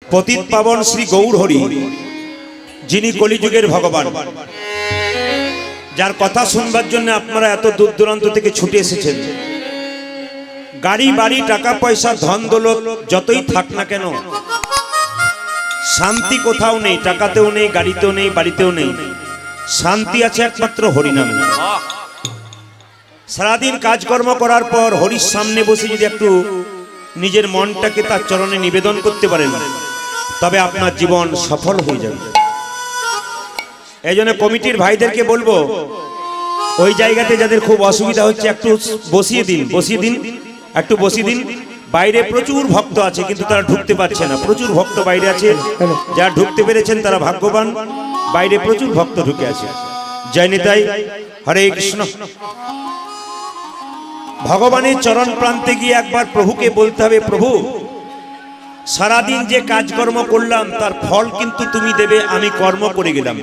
পতিত পাবন শ্রী গৌর হরি, যিনি কলিযুগের ভগবান, যার কথা শুনবার জন্য আপনারা এত দূর দূরান্ত থেকে ছুটে এসেছেন। গাড়ি বাড়ি টাকা পয়সা ধন দৌলত যতই থাক না কেন, শান্তি কোথাও নেই। টাকাতেও নেই, গাড়িতেও নেই, বাড়িতেও নেই। শান্তি আছে একমাত্র হরিনামে। সারাদিন কাজকর্ম করার পর হরির সামনে বসে যদি একটু নিজের মনটাকে তার চরণে নিবেদন করতে পারেন, তবে আপনার জীবন সফল হয়ে যাবে। এই জন্য কমিটির ভাইদেরকে বলবো, ওই জায়গাতে যাদের খুব অসুবিধা হচ্ছে একটু বসিয়ে দিন, একটু বসিয়ে দিন। বাইরে প্রচুর ভক্ত আছে কিন্তু তারা ঢুকতে পারছে না। প্রচুর ভক্ত বাইরে আছে, যারা ঢুকতে পেরেছেন তারা ভাগ্যবান। বাইরে প্রচুর ভক্ত ঢুকে আছে। জয় নিতাই, হরে কৃষ্ণ। ভগবানের চরণ প্রান্তে গিয়ে একবার প্রভুকে বলতে হবে, প্রভু সারাদিন যে কাজকর্ম করলাম তার ফল কিন্তু তুমি দেবে, আমি কর্ম করে গেলাম।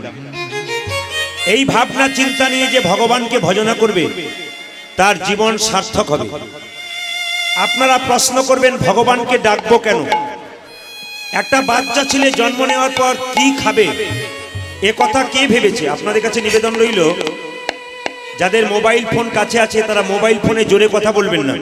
এই ভাবনা চিন্তা নিয়ে যে ভগবানকে ভজনা করবে তার জীবন সার্থক হবে। আপনারা প্রশ্ন করবেন, ভগবানকে ডাকবো কেন? একটা বাচ্চা ছেলে জন্ম নেওয়ার পর কি খাবে এ কথা কে ভেবেছে? আপনাদের কাছে নিবেদন রইল, যাদের মোবাইল ফোন কাছে আছে তারা মোবাইল ফোনে জোরে কথা বলবেন না।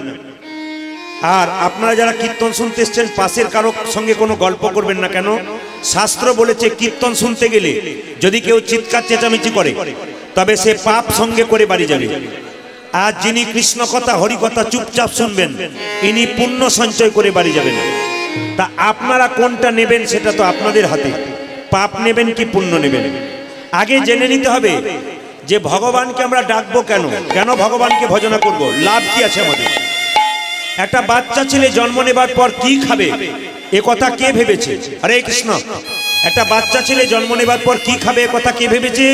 আর আপনারা যারা কীর্তন শুনতে এসছেন, পাশের কারো সঙ্গে কোনো গল্প করবেন না। কেন? শাস্ত্র বলেছে কীর্তন শুনতে গেলে যদি কেউ চিৎকার চেঁচামেচি করে তবে সে পাপ সঙ্গে করে বাড়ি যাবে। আর যিনি কৃষ্ণ কথা হরি কথা চুপচাপ শুনবেন, ইনি পুণ্য সঞ্চয় করে বাড়ি যাবেন। তা আপনারা কোনটা নেবেন সেটা তো আপনাদের হাতে। পাপ নেবেন কি পুণ্য নেবেন? আগে জেনে নিতে হবে যে ভগবানকে আমরা ডাকবো কেন, কেন ভগবানকে ভজনা করব, লাভ কি আছে আমাদের। একটা বাচ্চা ছেলে জন্ম নেবার পর কি খাবে এ কথা কে ভেবেছে? হরে কৃষ্ণ। একটা বাচ্চা ছেলে জন্ম নেবার পর কি খাবে এ কথা কে ভেবেছে?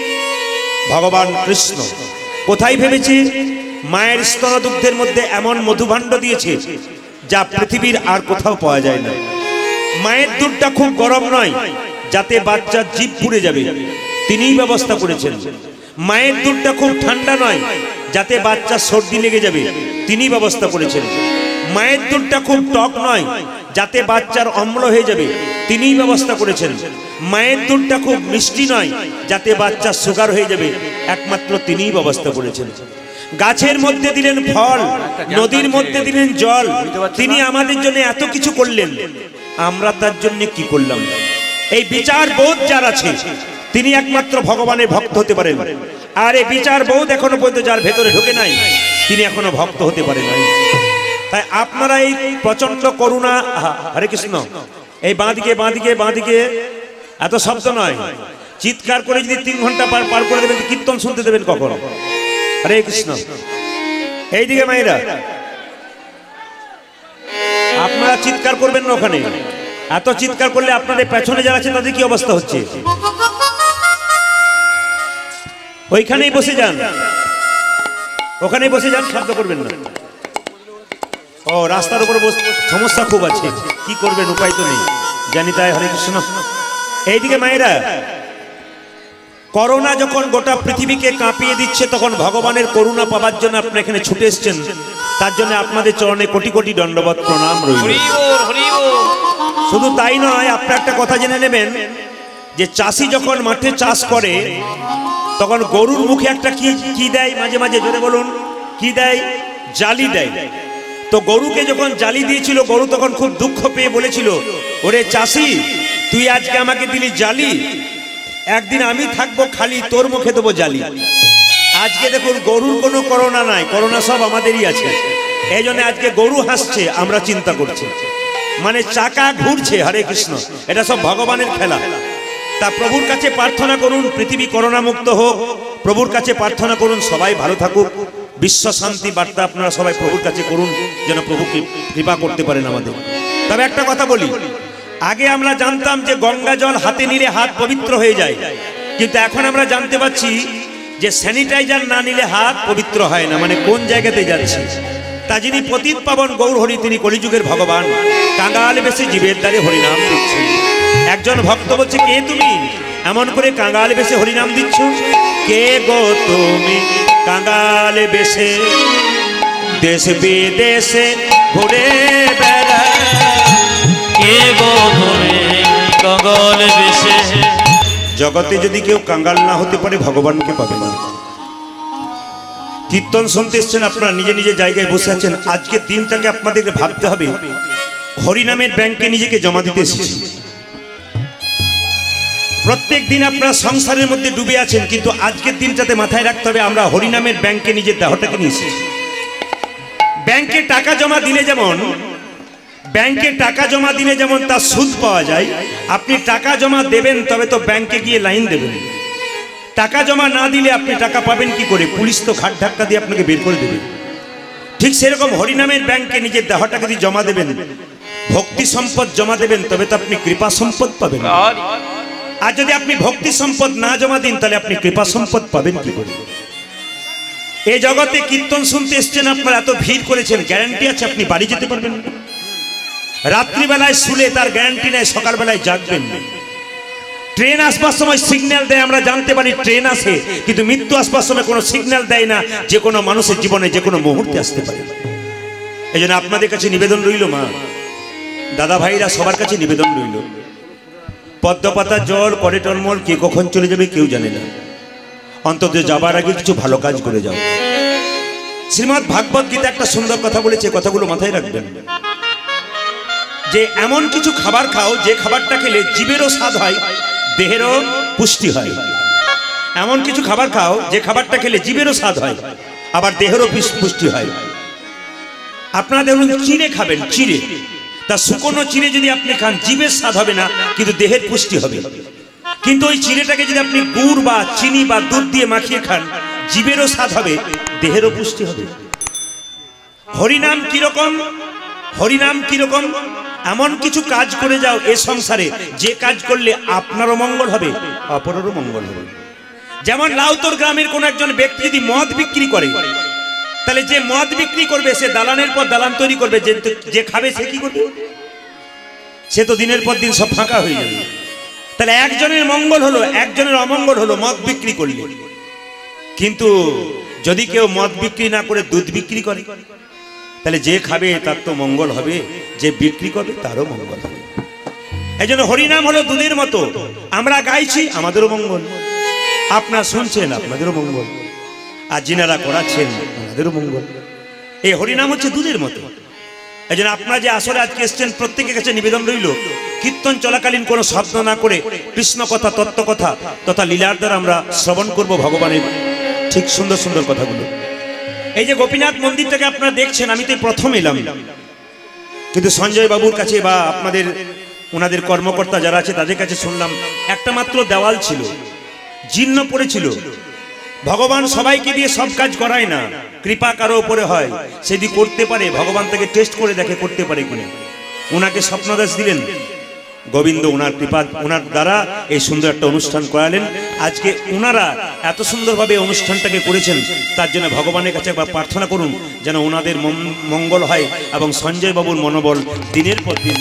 ভগবান কৃষ্ণ। কোথায় ভেবেছে? মায়ের স্তনদুগ্ধের মধ্যে এমন মধুভাণ্ড দিয়েছে যা পৃথিবীর আর কোথাও পাওয়া যায় না। মায়ের দুধটা খুব গরম নয় যাতে বাচ্চার জিভ পুড়ে যাবে, তিনিই ব্যবস্থা করেছেন। মায়ের দুধটা খুব ঠান্ডা নয় যাতে বাচ্চার সর্দি লেগে যাবে, তিনি ব্যবস্থা করেছেন। মায়ের দুধটা খুব টক নয় যাতে বাচ্চার অম্ল হয়ে যাবে, তিনিই ব্যবস্থা করেছেন। মায়ের দুধটা খুব মিষ্টি নয় যাতে বাচ্চার সুগার হয়ে যাবে, একমাত্র তিনিই ব্যবস্থা করেছেন। গাছের মধ্যে দিলেন ফল, নদীর মধ্যে দিলেন জল, তিনি আমাদের জন্য এত কিছু করলেন, আমরা তার জন্য কি করলাম? এই বিচার বোধ যার আছে তিনি একমাত্র ভগবানের ভক্ত হতে পারেন। আর এই বিচার বোধ এখনো পর্যন্ত যার ভেতরে ঢোকে নাই, তিনি এখনো ভক্ত হতে পারেন নাই। তাই আপনারা এই প্রচন্ড করুণা, হরে কৃষ্ণ, এই বাঁদিকে বাঁদিকে বাঁদিকে এত শব্দ নয়, চিৎকার করে যদি 3 ঘন্টা পার করে দেবেন, কীর্তন শুনতে দেবেন কখন? হরে কৃষ্ণ। এইদিকে মায়েরা আপনারা চিৎকার করবেন না ওখানে। এত চিৎকার করলে আপনাদের পেছনে যারা আছে তাদের কি অবস্থা হচ্ছে? ওইখানেই বসে যান, ওখানেই বসে যান, শব্দ করবেন না। ও রাস্তার উপর সমস্যা খুব আছে, কি করবেন, উপায় তো নেই। জানি তাই, হরে কৃষ্ণ। এইদিকে মায়েরা, করোনা যখন গোটা পৃথিবীকে কাঁপিয়ে দিচ্ছে তখন ভগবানের করুণা পাবার জন্য আপনারা এখানে ছুটে এসছেন, তার জন্য আপনাদের চরণে কোটি কোটি দণ্ডবত প্রণাম রইল। শুধু তাই নয়, আপনারা একটা কথা জেনে নেবেন যে চাষি যখন মাঠে চাষ করে তখন গরুর মুখে একটা কি দেয়, মাঝে মাঝে জোরে বলুন, কি দেয়? জালি দেয়। তো গরুকে যখন জালি দিয়েছিল, গরু তখন খুব দুঃখ পেয়ে বলেছিল, ওরে চাষি, তুই আজকে আমাকে দিলি জালি, একদিন আমি থাকবো খালি, তোর মুখে দেবো জালি। আজকে দেখুন গরুর কোনো করোনা নাই, করোনা সব আমাদেরই আছে। এই জন্য আজকে গরু হাসছে, আমরা চিন্তা করছি, মানে চাকা ঘুরছে। হরে কৃষ্ণ। এটা সব ভগবানের খেলা। তা প্রভুর কাছে প্রার্থনা করুন পৃথিবী করোনা মুক্ত হোক, প্রভুর কাছে প্রার্থনা করুন সবাই ভালো থাকুক, বিশ্ব শান্তি বার্তা আপনারা সবাই প্রভুর কাছে করুন, যেন প্রভুকে কৃপা করতে পারেন আমাদের। তবে একটা কথা বলি, আগে আমরা জানতাম যে গঙ্গা জল হাতে নিলে হাত পবিত্র হয়ে যায়, কিন্তু এখন আমরা জানতে পারছি যে স্যানিটাইজার না নিলে হাত পবিত্র হয় না। মানে কোন জায়গাতে যাচ্ছে? তা যিনি পতিত পাবন গৌর হরি, তিনি কলিযুগের ভগবান, কাঙাল বেশে জীবের দ্বারে হরিনাম দিচ্ছেন। একজন ভক্ত বলছে, কে তুমি এমন করে কাঙাল বেশে হরিনাম দিচ্ছ? কে গো তুমি কাঙাল বেশে দেশ বিদেশে ঘুরে বেড়া, কে গো তুমি পাগল বেশে। জগতে যদি কেউ কাঙ্গাল না হতে পারে ভগবানকে পাবে না। কীর্তন শুনতে এসছেন, আপনারা নিজে নিজে জায়গায় বসে আছেন। আজকের দিনটাকে আপনাদেরকে ভাবতে হবে, হরিনামের ব্যাংকে নিজেকে জমা দিতে এসেছি। প্রত্যেক দিন আপনারা সংসারের মধ্যে ডুবে আছেন, কিন্তু আজকের দিনটাতে মাথায় রাখতে হবে আমরা হরিনামের ব্যাংকে নিজের দেহটাকে নিয়ে এসেছি। ব্যাংকে টাকা জমা দিলে যেমন তার সুদ পাওয়া যায়, আপনি টাকা জমা দেবেন তবে তো ব্যাংকে গিয়ে লাইন দেবেন। টাকা জমা না দিলে আপনি টাকা পাবেন কি করে? পুলিশ তো ঘাট ধাক্কা দিয়ে আপনাকে বের করে দেবে। ঠিক সেরকম হরিনামের ব্যাংকে নিজের দেহটাকে যদি জমা দেবেন, ভক্তি সম্পদ জমা দেবেন, তবে তো আপনি কৃপা সম্পদ পাবেন। আর যদি আপনি ভক্তি সম্পদ না জমা দিন, তাহলে আপনি কৃপা সম্পদ পাবেন কি করে? এই জগতে কীর্তন শুনতে এসছেন, আপনারা এত ভিড় করেছেন, গ্যারান্টি আছে আপনি বাড়ি যেতে পারবেন? রাত্রিবেলায় শুলে তার গ্যারান্টি নেই সকালবেলায় জাগবেন। ট্রেন আসবার সময় সিগন্যাল দেয়, আমরা জানতে পারি ট্রেন আসে, কিন্তু মৃত্যু আসবার সময় কোনো সিগন্যাল দেয় না যে কোনো মানুষের জীবনে যে কোনো মুহূর্তে আসতে পারে। এই জন্য আপনাদের কাছে নিবেদন রইল, মা দাদা ভাইরা সবার কাছে নিবেদন রইল, পদ্মপাতা জল পরে টলমল, কে কখন চলে যাবে কেউ জানে না। অন্তত যাবার আগে কিছু ভালো কাজ করে যাও। শ্রীমদ্ ভাগবত গীতা একটা সুন্দর কথা বলেছে, কথাগুলো মাথায় রাখবেন, যে এমন কিছু খাবার খাও যে খাবারটা খেলে জীবেরও স্বাদ হয়, দেহেরও পুষ্টি হয়। এমন কিছু খাবার খাও যে খাবারটা খেলে জীবেরও স্বাদ হয়, আবার দেহেরও পুষ্টি হয়। আপনারা দেখুন, চিড়ে খাবেন, চিড়ে, তা শুকনো চিড়ে যদি আপনি খান, জীবের স্বাদ হবে না, কিন্তু দেহের পুষ্টি হবে। কিন্তু ওই চিড়েটাকে যদি আপনি গুড় বা চিনি বা দুধ দিয়ে মাখিয়ে খান, জীবেরও স্বাদ হবে, দেহেরও পুষ্টি হবে। হরিনাম কিরকম? হরিনাম কিরকম? এমন কিছু কাজ করে যাও এ সংসারে, যে কাজ করলে আপনারও মঙ্গল হবে, অপরেরও মঙ্গল হবে। যেমন লাউতর গ্রামের কোন একজন ব্যক্তি যদি মদ বিক্রি করে, তাহলে যে মদ বিক্রি করবে সে দালানের পর দালান তৈরি করবে, যে খাবে সে কি করবে? সে তো দিনের পর দিন সব ফাঁকা হয়ে যাবে। তাহলে একজনের মঙ্গল হলো, একজনের অমঙ্গল হলো মদ বিক্রি করলে। কিন্তু যদি কেউ মদ বিক্রি না করে দুধ বিক্রি করে, তাহলে যে খাবে তার তো মঙ্গল হবে, যে বিক্রি করবে তারও মঙ্গল হবে। এই জন্য হরিনাম হলো দুধের মতো, আমরা গাইছি আমাদেরও মঙ্গল, আপনারা শুনছেন আপনাদেরও মঙ্গল, আর যিনারা করাচ্ছেন আমাদেরও মঙ্গল। এই হরিনাম হচ্ছে দুধের মতো। এই জন্য আপনারা যে আসলে আজকে এসছেন, প্রত্যেকের কাছে নিবেদন রইল, কীর্তন চলাকালীন কোনো শব্দ না করে কৃষ্ণ কথা, তত্ত্ব কথা তথা লীলার দ্বারা আমরা শ্রবণ করব ভগবানের ঠিক সুন্দর সুন্দর কথাগুলো। এই যে গোপীনাথ মন্দিরটাকে আপনারা দেখছেন, আমি তো প্রথম এলাম, কিন্তু সঞ্জয় বাবুর কাছে বা আপনাদের ওনাদের কর্মকর্তা যারা আছে তাদের কাছে শুনলাম একটা মাত্র দেওয়াল ছিল, জীর্ণ পড়েছিল। ভগবান সবাইকে দিয়ে সব কাজ করায় না, কৃপা কারো উপরে হয়, সেদি করতে পারে, ভগবান তাকে টেস্ট করে দেখে করতে পারে কিনা। ওনাকে স্বপ্নদাস দিলেন গোবিন্দ, ওনার কৃপা, ওনার দ্বারা এই সুন্দর একটা অনুষ্ঠান করালেন। আজকে ওনারা এত সুন্দরভাবে অনুষ্ঠানটাকে করেছেন, তার জন্য ভগবানের কাছে একবার প্রার্থনা করুন যেন ওনাদের মঙ্গল হয় এবং সঞ্জয় বাবুর মনোবল দিনের পর দিন।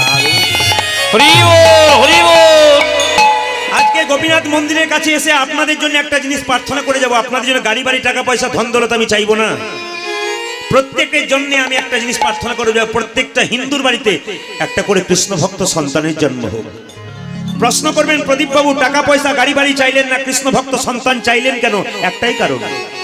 আজকে গোপীনাথ মন্দিরের কাছে এসে আপনাদের জন্য একটা জিনিস প্রার্থনা করে যাব, আপনাদের জন্য গাড়ি বাড়ি টাকা পয়সা ধন দৌলত আমি চাইবো না, প্রত্যেকের জন্য আমি একটা জিনিস প্রার্থনা করে যাব, প্রত্যেকটা হিন্দুর বাড়িতে একটা করে কৃষ্ণ ভক্ত সন্তানের জন্ম হোক। প্রশ্ন করবেন, প্রদীপ বাবু টাকা পয়সা গাড়ি বাড়ি চাইলেন না, কৃষ্ণ ভক্ত সন্তান চাইলেন কেন? একটাই কারণ,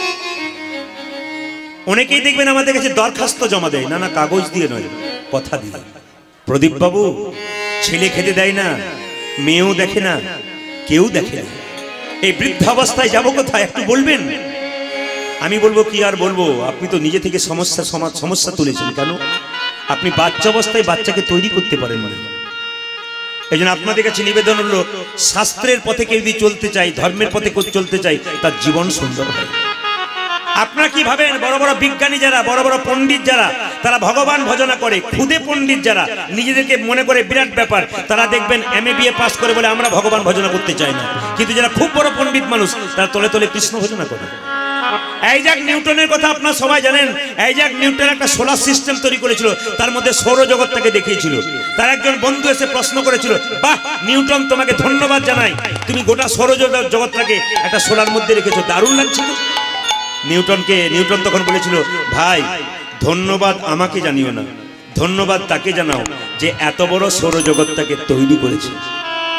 অনেকেই দেখবেন আমাদের কাছে দরখাস্ত জমা দেয়, না কাগজ দিয়ে নয়, কথা দিয়ে। প্রদীপ বাবু ছেলে খেতে দেয় না, মেয়েও দেখে না, কেউ দেখে না, এই বৃদ্ধাবস্থায় যাবো কোথায় একটু বলবেন? আমি বলবো কি আর বলবো, আপনি তো নিজে থেকে সমস্যা তুলেছেন। কেন? আপনি বাচ্চা অবস্থায় বাচ্চাকে তৈরি করতে পারেন না। এই জন্য আপনাদের কাছে নিবেদন হলো, শাস্ত্রের পথে কেউ যদি চলতে চাই, ধর্মের পথে চলতে চাই, তার জীবন সুন্দর হয়। আপনারা কি ভাবেন বড় বড় বিজ্ঞানী যারা, বড় বড় পণ্ডিত যারা, তারা ভগবান ভজনা করে? খুদে পণ্ডিত যারা নিজেদেরকে মনে করে বিরাট ব্যাপার, তারা দেখবেন MA BA পাস করে বলে আমরা ভগবান ভজনা করতে চাই না, কিন্তু যারা খুব বড় পণ্ডিত মানুষ তারা তলে তলে কৃষ্ণ ভজনা করে। আইজাক নিউটনের কথা আপনারা সবাই জানেন। আইজাক নিউটন একটা সোলার সিস্টেম তৈরি করেছিল, তার মধ্যে সৌরজগৎটাকে দেখিয়েছিল। তার একজন বন্ধু এসে প্রশ্ন করেছিল, বাহ নিউটন, তোমাকে ধন্যবাদ জানাই, তুমি গোটা সৌরজগৎটাকে একটা সোলার মধ্যে রেখেছো, দারুণ লাগছে তো। নিউটন তখন বলেছিল, ভাই ধন্যবাদ আমাকে জানিও না, ধন্যবাদ তাকে জানাও যে এত বড় সৌরজগৎটাকে তৈরি করেছে।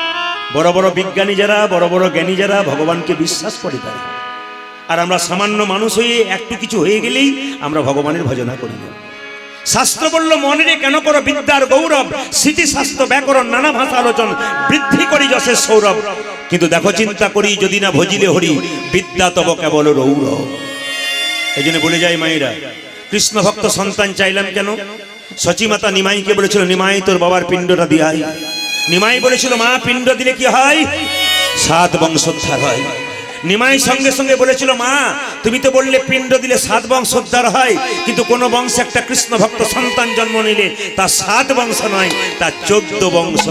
বড় বড় বিজ্ঞানী যারা, বড় বড় জ্ঞানী যারা ভগবানকে বিশ্বাস করে তারা। আর আমরা সামান্য মানুষ হয়ে একটু কিছু হয়ে গেলেই আমরা ভগবানের ভজনা করি না। শাস্ত্র বলল মনে কেন করো বিদ্যার গৌরব, স্মৃতি শাস্ত্র ব্যাকরণ নানা ভাষা আলোচন বৃদ্ধি করি যশের সৌরভ। কিন্তু দেখো চিন্তা করি যদি না ভজিলে হরি, বিদ্যা তব কেবল রৌরব। এই জন্য বলে যায় মায়েরা, কৃষ্ণ ভক্ত সন্তান চাইলাম কেন? সচিমাতা নিমাইকে বলেছিল, নিমাই তোর বাবার পিণ্ডটা দিয়াই। নিমাই বলেছিল, মা পিণ্ড দিলে কি হয়? 7 বংশোদ্ধার হয়। নিমাই সঙ্গে সঙ্গে বলেছিল, মা তুমি তো বললে পিণ্ড দিলে 7 বংশোদ্ধার হয়, কিন্তু কোন বংশে একটা কৃষ্ণ ভক্ত সন্তান জন্ম নিলে তা 7 বংশ নয়, তা 14 বংশ।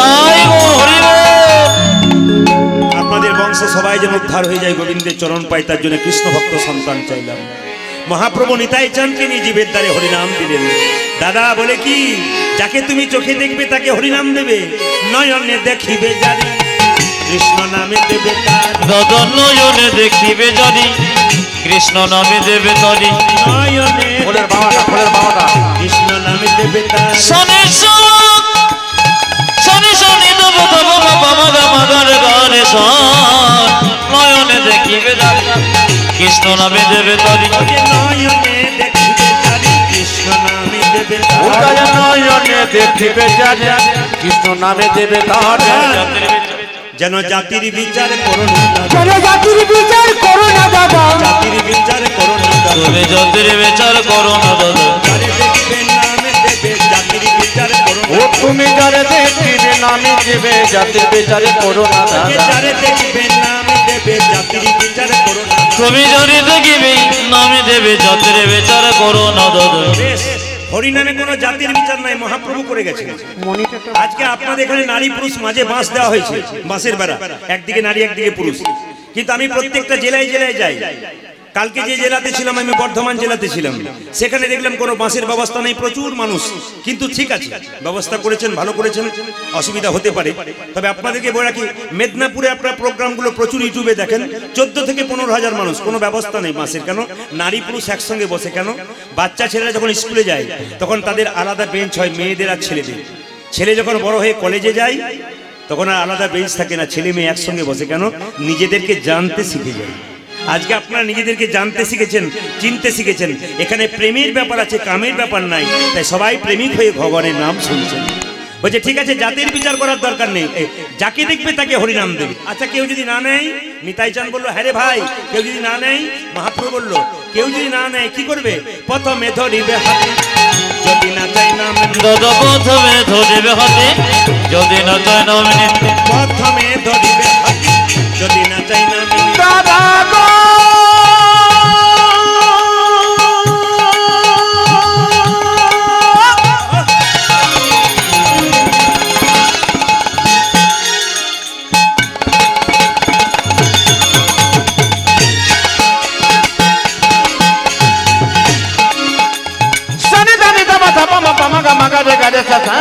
আপনাদের বংশে সবাই যেন উদ্ধার হয়ে যায়, গোবিন্দের চরণ পাই, তার জন্য কৃষ্ণ ভক্ত সন্তান চাইলাম। মহাপ্রভু নিতাই চাঁদকে নিয়ে জীবের দ্বারে হরিনাম দিলেন। দাদা বলে কি, যাকে তুমি চোখে দেখবে তাকে হরিনাম দেবে, নয়নে দেখিবে জানি কৃষ্ণ নামে দেবে তার। নয়নে দেখিবে জানি কৃষ্ণ নামে দেবে তারি। নয়নে কৃষ্ণ নামে দেবে তার। শনি শনি শনি দেব দেব বাবা মাগা মাগার গানে শোন। নয়নে দেখিবে জানি কৃষ্ণ নামে দেবে তারি। নয়নে দেখিবে জানি কৃষ্ণ নামে দেবে তার। নয়নে দেখিবে জানি কৃষ্ণ নামে দেবে তার। যেন জাতির বিচার করো না, যেন জাতির বিচার করো না দাদা, জাতির বিচার করো না দাদা। তুমি জাতির বিচার করো না দাদা। যারে দেখবে নামে দেবে জাতির বিচার করো না। ও তুমি যারে দেখিবে নামে দেবে জাতির বিচারে করো না দাদা। যারে দেখবে নামে দেবে জাতির বিচার করো না। তুমি জানি দেখিবে নামে দেবে জাতির বিচার করো না দাদা। হরিনামে কোনো জাতির বিচার নাই, মহাপ্রভু করে গেছেন। আজকে আপনাদের এখানে নারী পুরুষ মাঝে বাঁশ দেওয়া হয়েছে, বাঁশের বেড়া, একদিকে নারী একদিকে পুরুষ। কিন্তু আমি প্রত্যেকটা জেলায় জেলায় যাই। কালকে যে জেলাতে ছিলাম, আমি বর্ধমান জেলাতে ছিলাম, সেখানে দেখলাম কোনো বাঁশের ব্যবস্থা নেই, প্রচুর মানুষ। কিন্তু ঠিক আছে, ব্যবস্থা করেছেন, ভালো করেছেন, অসুবিধা হতে পারে। তবে আপনাদেরকে বলে রাখি, মেদিনীপুরে আপনার প্রোগ্রামগুলো প্রচুর ইউটিউবে দেখেন, 14 থেকে 15,000 মানুষ, কোনো ব্যবস্থা নেই বাঁশের। কেন? নারী পুরুষ একসঙ্গে বসে। কেন? বাচ্চা ছেলেরা যখন স্কুলে যায় তখন তাদের আলাদা বেঞ্চ হয়, মেয়েদের আর ছেলেদের। ছেলে যখন বড় হয়ে কলেজে যায় তখন আর আলাদা বেঞ্চ থাকে না, ছেলে মেয়ে একসঙ্গে বসে। কেন? নিজেদেরকে জানতে শিখে যায়। আজকে আপনারা নিজেদেরকে জানতে শিখেছেন, চিনতে শিখেছেন। এখানে প্রেমের ব্যাপার আছে, কামের ব্যাপার নাই। তাই সবাই প্রেমিক হয়ে ভগবানের নাম শুনছেন। বলছে ঠিক আছে, জাতির বিচার করার দরকার নেই, যাকে দেখবে তাকে হরিনাম দেবে। আচ্ছা কেউ যদি না নেয়? নিতাই চাঁদ বললো, হ্যাঁ রে ভাই, কেউ যদি না নেয়? মহাপ্রভু বললো, কেউ যদি না নেয় কি করবে? প্রথমে ধরিবে হাতে, যদি না চাই নাম দাদা। প্রথমে ধরিবে হাতে, যদি না চাই নাম নিতে। প্রথমে ধরিবে হাতে, যদি না চাই নাম দাদা গো সনি দানি দামা ধাপা মাপা মাগা মাগা রে গারে সাথা।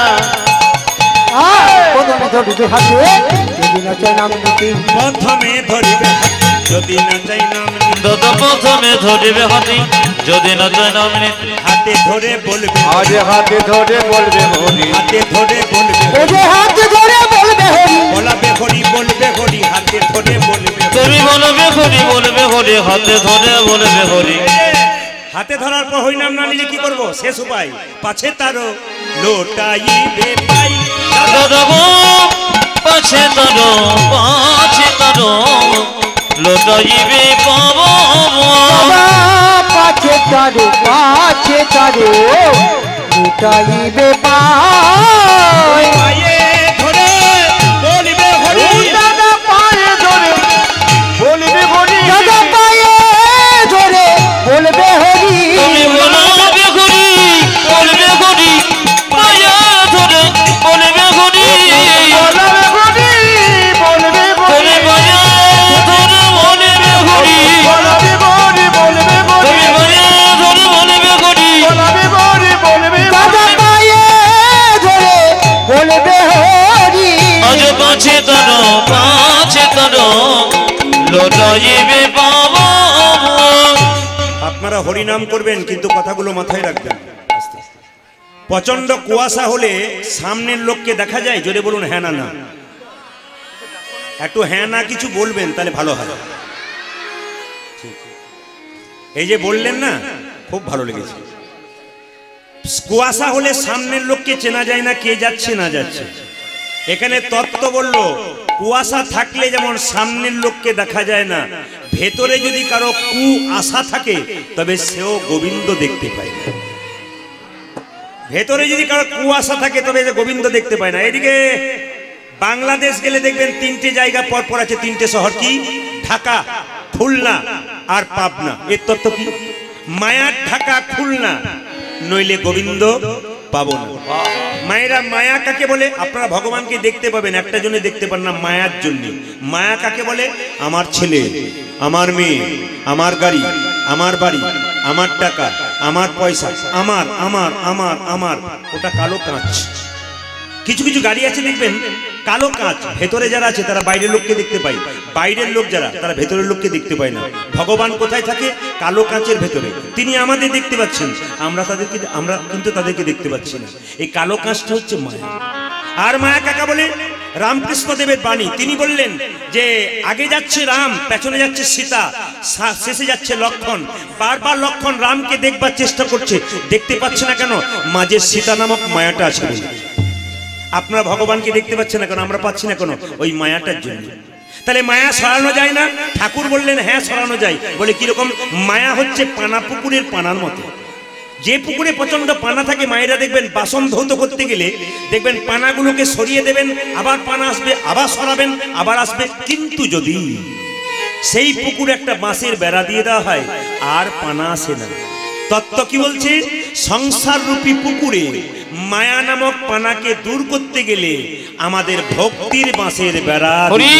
প্রথমে ধরিবে হাতে, যদি না চাই নাম নিতে। প্রথমে ধরিবে হাতে, যদি না চাই নাম দাদা প্রথমে ধরিবে হাতে, যদি না চাই নাম নিতে। হাতে ধরে বলবে, আজ হাতে ধরে বলবে হরি। হাতে ধরে বলবে, ওরে হাতে ধরে বলবে হরি, বলাবে হরি, বলবে হরি, হাতে ধরে বলবে। তুমি বলবে হরি, বলবে হরি, হাতে ধরে বলবে হরি। হাতে ধরার পর হরিনাম না নিলে কি করবো? শেষ উপায়, পাছে তারো লোটাইবে পাই। দাদা গো পাছে তারো, পাছে তারো লোটাইবে পাবো। বাবা পাছে তারো, পাছে তারো লুটাইবে পাই। পায়ে ধরে বলবে হরি, দাদা পায়ে ধরে বলবে হরি। দাদা পায়ে ধরে বলবে হরি, তুমি বলবে হরি, বলবে হরি, পায়ে ধরে বলবে হরি। বলবে হরি, বলবে তুমি হরি। পায়ে ধরে বলবে হরি, বলবে হরি, বলবে হরি। তুমি পায়ে ধরে বলবে হরি। বলবে হরি, বলবে দাদা পায়ে ধরে বলবে হরি। আজ পাছে তারো, পাছে তারো লোটাইবে পাবো। আপনারা হরিনাম করবেন, কিন্তু কথাগুলো মাথায় রাখবেন। প্রচন্ড কুয়াশা হলে সামনের লোককে দেখা যায়? জোরে বলুন হ্যাঁ না না। একটু হ্যাঁ না কিছু বলবেন তাহলে ভালো হয়। এই যে বললেন না, খুব ভালো লেগেছে। কুয়াশা হলে সামনের লোককে চেনা যায় না কে যাচ্ছে না যাচ্ছে। এখানে তত্ত্ব বললো কুয়াশা থাকলে যেমন সামনের লোককে দেখা যায় না, ভেতরে যদি কারো কুয়াশা থাকে তবে সেও গোবিন্দ দেখতে পায় না। ভেতরে যদি কারো কুয়াশা থাকে তবে গোবিন্দ দেখতে পায় না। এদিকে বাংলাদেশ গেলে দেখবেন তিনটে জায়গা পর পর আছে, তিনটে শহর, কি? ঢাকা, খুলনা আর পাবনা। এর তত্ত্ব কি? মায়ার ঢাকা খুলনা, নইলে গোবিন্দ পাবো না। মায়েরা মায়া কাকে বলে? আপনারা ভগবানকে দেখতে পাবেন, একটা জন্য দেখতে পান না, মায়ার জন্য। মায়া কাকে বলে? আমার ছেলে, আমার মেয়ে, আমার গাড়ি, আমার বাড়ি, আমার টাকা, আমার পয়সা, আমার আমার আমার আমার। ওটা কালো কাঁচ। কিছু কিছু গাড়ি আছে দেখবেন কালো কাঁচ, ভেতরে যারা আছে তারা বাইরের লোককে দেখতে পায়, বাইরের লোক যারা তারা ভেতরের লোককে দেখতে পায় না। ভগবান কোথায় থাকে? কালো কাঁচের ভেতরে। তিনি আমাদের দেখতে পাচ্ছেন, আমরা কিন্তু তাদেরকে দেখতে পাচ্ছি না। এই কালো কাঁচটা হচ্ছে মায়া। আর মায়া কাকা বলে? রামকৃষ্ণ দেবের বাণী। তিনি বললেন যে আগে যাচ্ছে রাম, পেছনে যাচ্ছে সীতা, শেষে যাচ্ছে লক্ষণ। বারবার লক্ষণ রামকে দেখবার চেষ্টা করছে, দেখতে পাচ্ছে না কেন? মাঝে সীতা নামক মায়াটা আছে। আপনারা ভগবানকে দেখতে পাচ্ছেন না কেন? আমরা পাচ্ছি না কেন? ওই মায়াটার জন্য। তাহলে মায়া সরানো যায় না? ঠাকুর বললেন হ্যাঁ সরানো যায়। বলে কিরকম? মায়া হচ্ছে পানা পুকুরের পানার মতো। যে পুকুরে প্রচন্ড পানা থাকে, মায়েরা দেখবেন বাসন ধৌত করতে গেলে দেখবেন পানাগুলোকে সরিয়ে দেবেন, আবার পানা আসবে, আবার সরাবেন, আবার আসবে। কিন্তু যদি সেই পুকুরে একটা বাঁশের বেড়া দিয়ে দেওয়া হয়, আর পানা আসে না। তত্ত্ব কি বলছে? সংসার রূপী পুকুরে মায়া নামক পানাকে দূর করতে গেলে আমাদের ভক্তির বাঁশের বেড়া।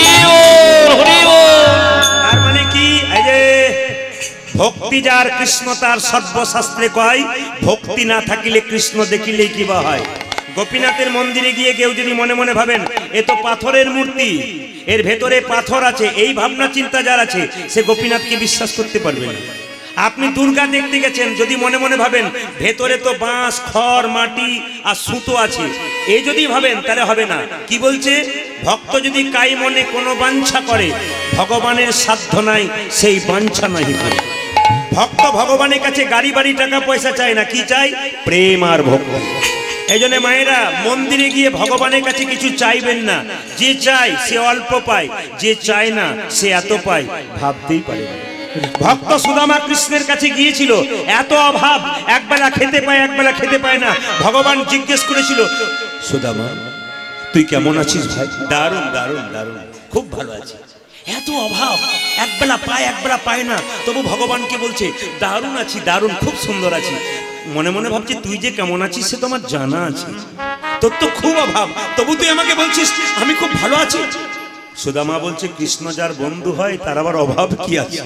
তার মানে কি? এই যে ভক্তি যার কৃষ্ণ তার সর্বশাস্ত্রে কয়, ভক্তি না থাকিলে কৃষ্ণ দেখিলে কি বা হয়। গোপীনাথের মন্দিরে গিয়ে কেউ যদি মনে মনে ভাবেন এ তো পাথরের মূর্তি, এর ভেতরে পাথর আছে, এই ভাবনা চিন্তা যার আছে সে গোপীনাথকে বিশ্বাস করতে পারবে না। আপনি দুর্গা দেখতে গেছেন, যদি মনে মনে ভাবেন ভেতরে তো বাঁশ, খড়, মাটি আর সুতো আছে, এই যদি ভাবেন তাহলে হবে না। কি বলছে? ভক্ত যদি কাই মনে কোনো বাঞ্ছা করে, ভগবানের সাধ্য নাই সেই বাঞ্ছা নাহি করে। ভক্ত ভগবানের কাছে গাড়ি বাড়ি টাকা পয়সা চায় না, কি চাই? প্রেম আর ভক্তি। এই জন্য মায়েরা মন্দিরে গিয়ে ভগবানের কাছে কিছু চাইবেন না। যে চায় সে অল্প পায়, যে চায় না সে এত পায় ভাবতেই পারে না। ভক্ত সুদামা কৃষ্ণের কাছে গিয়েছিল, এত অভাব, একবেলা খেতে পায় একবেলা খেতে পায় না। ভগবান জিজ্ঞেস করেছিল, সুদামা তুই কেমন আছিস ভাই? দারুণ দারুণ দারুণ, খুব ভালো আছি। এত অভাব, একবেলা পায় একবেলা পায় না, তবু ভগবানকে বলছে দারুণ আছি, দারুণ, খুব সুন্দর আছি। মনে মনে ভাবছে তুই যে কেমন আছিস সে তো আমার জানা আছে, তোর তো খুব অভাব, তবু তুই আমাকে বলছিস আমি খুব ভালো আছি। সুদামা বলছে কৃষ্ণ যার বন্ধু হয় তার আবার অভাব কি আছে?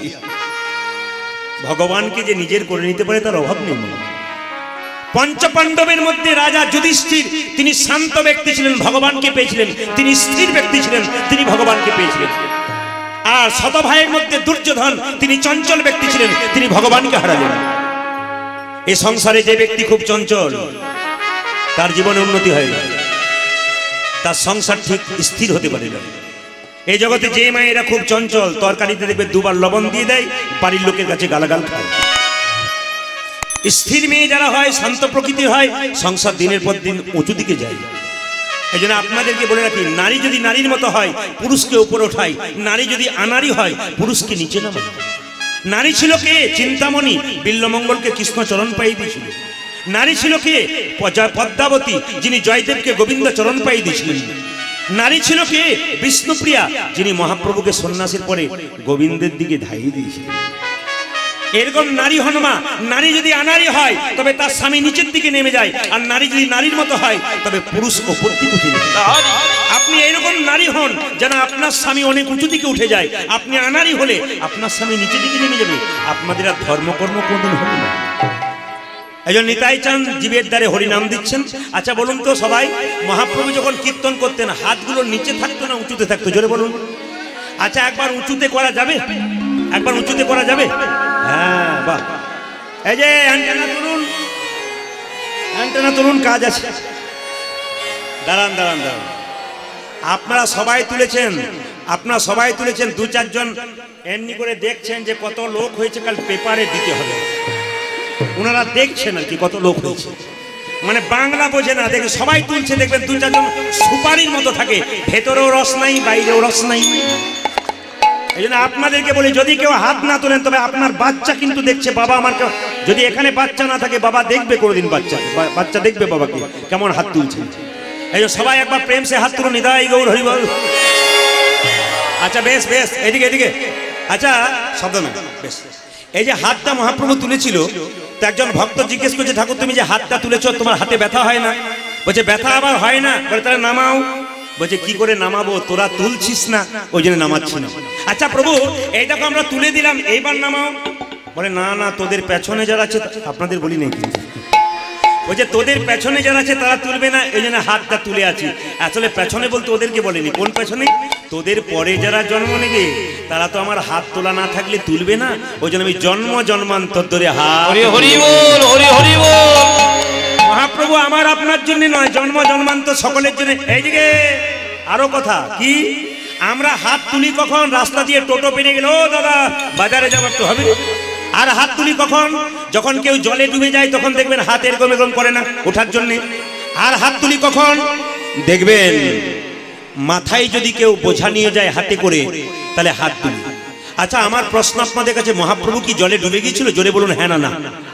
ভগবানকে যে নিজের করে নিতে পারে তার অভাব নেই। পঞ্চপাণ্ডবের মধ্যে রাজা যুধিষ্ঠির তিনি শান্ত ব্যক্তি ছিলেন, ভগবানকে পেয়েছিলেন। তিনি স্থির ব্যক্তি ছিলেন, তিনি ভগবানকে পেয়েছিলেন। আর শত ভাইয়ের মধ্যে দুর্যোধন তিনি চঞ্চল ব্যক্তি ছিলেন, তিনি ভগবানকে হারালেন। এই সংসারে যে ব্যক্তি খুব চঞ্চল তার জীবনে উন্নতি হয় না, তার সংসার ঠিক স্থির হতে পারে না। এই জগতে যে মায়েরা খুব চঞ্চল, তরকারিতে দেখবে দুবার লবণ দিয়ে দেয়, বাড়ির লোকের কাছে গালাগাল খায়। স্থির মেয়ে যারা হয়, শান্ত প্রকৃতির হয়, সংসার দিনের পর দিন উঁচু দিকে যায়। এই জন্য আপনাদেরকে বলে রাখি, নারী যদি নারীর মতো হয় পুরুষকে উপরে ওঠায়, নারী যদি আনারী হয় পুরুষকে নিচে নামায়। নারী ছিল কে? চিন্তামণি, বিল্লমঙ্গলকে কৃষ্ণ চরণ পাই দিয়েছিল। নারী ছিল কে? পদ্মাবতী, যিনি জয়দেবকে গোবিন্দ চরণ পাই দিয়েছিলেন। নারী ছিল কে? বিষ্ণুপ্রিয়া, যিনি মহাপ্রভুকে সন্ন্যাসের পরে গোবিন্দের দিকে ধাইয়ে দিয়েছিলেন। এরকম নারী হনুমা। নারী যদি আনারী হয় তবে তার স্বামী নিচের দিকে নেমে যায়, আর নারী যদি নারীর মতো হয় তবে পুরুষ ওপর দিকে উঠে যায়। আপনি এইরকম নারী হন যেন আপনার স্বামী অনেক উঁচু দিকে উঠে যায়। আপনি আনারী হলে আপনার স্বামী নিচের দিকে নেমে যাবে, আপনাদের আর ধর্মকর্ম কোনদিন হবে না। এই জন্য নিতাই চাঁদ জীবের দ্বারে হরিনাম দিচ্ছেন। আচ্ছা বলুন তো সবাই, মহাপ্রভু যখন কীর্তন করতেন হাতগুলো নিচে থাকতো না উঁচুতে থাকতো? জোরে বলুন। আচ্ছা একবার উঁচুতে করা যাবে? একবার উঁচুতে করা যাবে? হ্যাঁ বাহ। এই যে অ্যান্টেনা তুলুন, অ্যান্টেনা তুলুন, কাজ আছে। দাঁড়ান দাঁড়ান দাঁড়ান, আপনারা সবাই তুলেছেন, দু চারজন এমনি করে দেখছেন যে কত লোক হয়েছে, কাল পেপারে দিতে হবে। ওনারা দেখছেন আর কি কত লোক হয়েছে, মানে বাংলা বোঝে না, দেখে সবাই তুলছে, দেখবেন দু চারজন সুপারির মতো থাকে, ভেতরেও রস নাই বাইরেও রস নাই। এই জন্য আপনাদেরকে বলি, যদি কেউ হাত না তোলেন তবে আপনার বাচ্চা কিন্তু দেখছে বাবা আমার, যদি এখানে বাচ্চা না থাকে বাবা দেখবে কোনোদিন, বাচ্চা দেখবে বাবাকে কেমন হাত তুলছে। এই জন্য সবাই একবার প্রেম সে হাত তুলুন, নিদাই গৌর হরি বল। আচ্ছা বেশ বেশ, এদিকে আচ্ছা শব্দ না, বেশ। এই যে হাতটা মহাপ্রভু তুলেছিল, তো একজন ভক্ত জিজ্ঞেস করছে, ঠাকুর তুমি যে হাতটা তুলেছো তোমার হাতে ব্যথা হয় না? বলছে ব্যথা আবার হয় না, বলে তাহলে নামাও। বলছে কি করে নামাবো, তোরা তুলছিস না ওই জন্য নামাচ্ছি না। আচ্ছা প্রভু এইটাকে আমরা তুলে দিলাম, এইবার নামাও। বলে না না, তোদের পেছনে যারা আছে, আপনাদের বলি নেই কিন্তু, বলছে তোদের পেছনে যারা আছে তারা তুলবে না, এই জন্য হাতটা তুলে আছি। আসলে পেছনে বলতে ওদেরকে বলেনি, কোন পেছনে? তোদের পরে যারা জন্ম নেবে তারা তো আমার হাত তোলা না থাকলে তুলবে না, ওই জন্য আমি জন্ম জন্মান্তর ধরে হাত। হরি হরি বল, হরি হরি বল। মহাপ্রভু আমার আপনার জন্য নয়, জন্ম জন্মান্তর সকলের জন্য। এইদিকে আরো কথা কি, আমরা হাত তুলি কখন? রাস্তা দিয়ে টোটো পেরিয়ে গেল, ও দাদা বাজারে যাবার তো হবে। আর হাত তুলি কখন? যখন কেউ জলে ডুবে যায় তখন দেখবেন হাত এরকম এরকম করে না ওঠার জন্য। আর হাত তুলি কখন? দেখবেন মাথায় যদি কেউ বোঝা নিয়ে যায় হাতে করে, তাহলে হাত তুলি। আচ্ছা আমার প্রশ্ন আপনাদের কাছে, মহাপ্রভু কি জলে ডুবে গিয়েছিল? জোরে বলুন হ্যাঁ না না।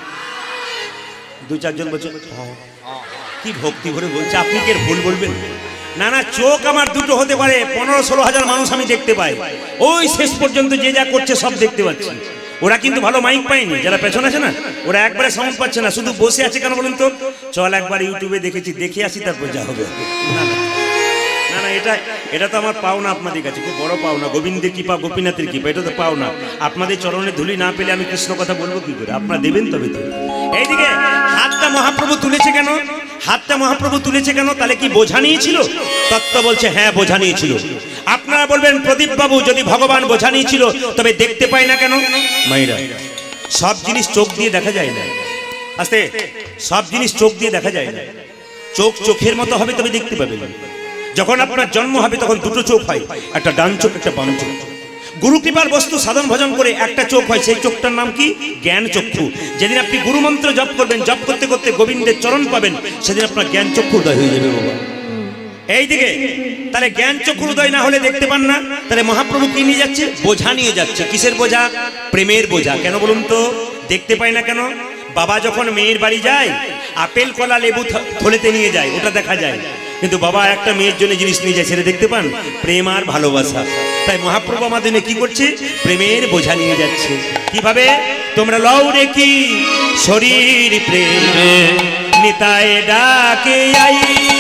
দু চারজন বলছে কি ভক্তি ভরে বলছে, আপনি কি এর ভুল বলবেন? না না, চোখ আমার দুটো হতে পারে, 15-16 হাজার মানুষ আমি দেখতে পাই, ওই শেষ পর্যন্ত যে যা করছে সব দেখতে পাচ্ছি। ওরা কিন্তু ভালো মাইক পায়নি, যারা পেছনে আছে না ওরা একবারে সাউন্ড পাচ্ছে না, শুধু বসে আছে কেন বলুন তো? চল একবার ইউটিউবে দেখেছি, দেখে আসি তারপর যা হবে। না না না না, এটা তো আমার পাওনা আপনাদের কাছে, খুব বড় পাওনা, গোবিন্দের কৃপা গোপীনাথের কৃপা, এটা তো পাওনা। আপনাদের চরণে ধুলি না পেলে আমি কৃষ্ণ কথা বলবো কি করে? আপনারা দেবেন তবে তো। এইদিকে হাতটা মহাপ্রভু তুলেছে কেন? হাতটা মহাপ্রভু তুলেছে কেন? তাহলে কি বোঝা নিয়েছিল? তত্ত্ব বলছে হ্যাঁ বোঝা নিয়েছিল। আপনারা বলবেন প্রদীপ বাবু যদি ভগবান বোঝা নিয়েছিল তবে দেখতে পাই না কেন? মাইরা, সব জিনিস চোখ দিয়ে দেখা যায় না, আস্তে, সব জিনিস চোখ দিয়ে দেখা যায় না। চোখ চোখের মতো হবে তবে দেখতে পাবেন। যখন আপনার জন্ম হবে তখন দুটো চোখ হয়, একটা ডান চোখ একটা বাম চোখ। গুরু কৃপার বস্তু সাধন ভজন করে একটা চোখ হয়, সেই চোখটার নাম কি? জ্ঞান চক্ষু। যেদিন আপনি গুরু মন্ত্র জপ করবেন, জপ করতে করতে গোবিন্দের চরণ পাবেন, সেদিন আপনার জ্ঞান চক্ষু উদয় হয়ে যাবে বাবা। এইদিকে তাহলে জ্ঞান চক্ষু উদয় না হলে দেখতে পান না, তাহলে মহাপ্রভু কি নিয়ে যাচ্ছে? বোঝা নিয়ে যাচ্ছে। কিসের বোঝা? প্রেমের বোঝা। কেন বলুন তো? দেখতে পাই না কেন? বাবা যখন মেয়ের বাড়ি যায় আপেল কলা লেবু থলেতে নিয়ে যায়, ওটা দেখা যায়, কিন্তু বাবা একটা মেয়ের জন্য জিনিস নিয়ে যায়, সেটা দেখতে পান? প্রেম আর ভালোবাসা। তাই মহাপ্রভু আমাদের কি করছে? প্রেমের বোঝা নিয়ে যাচ্ছে। কিভাবে? তোমরা লও দেখি শরীর প্রেম নিতাই ডাকে আই,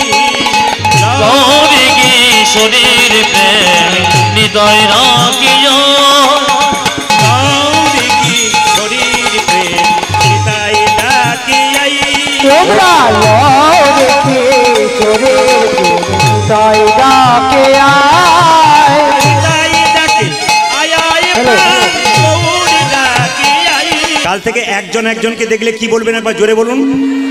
লও দেখি শরীর প্রেম নিতাই ডাকে আই, লও দেখি শরীর প্রেম নিতাই ডাকে আই। তোমরা লও দেখি শরীর নিতাই ডাকে আয়, নিতাই ডাকে আয় আয় প্রাণ গৌর ডাকে আই। কাল থেকে একজন একজনকে দেখলে কি বলবেন একবার জোরে বলুন।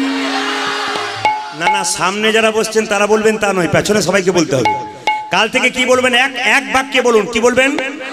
না না, সামনে যারা বসছেন তারা বলবেন তা নয়, পেছনে সবাইকে বলতে হবে। কাল থেকে কি বলবেন? এক বাক্যে বলুন। কি বলবেন?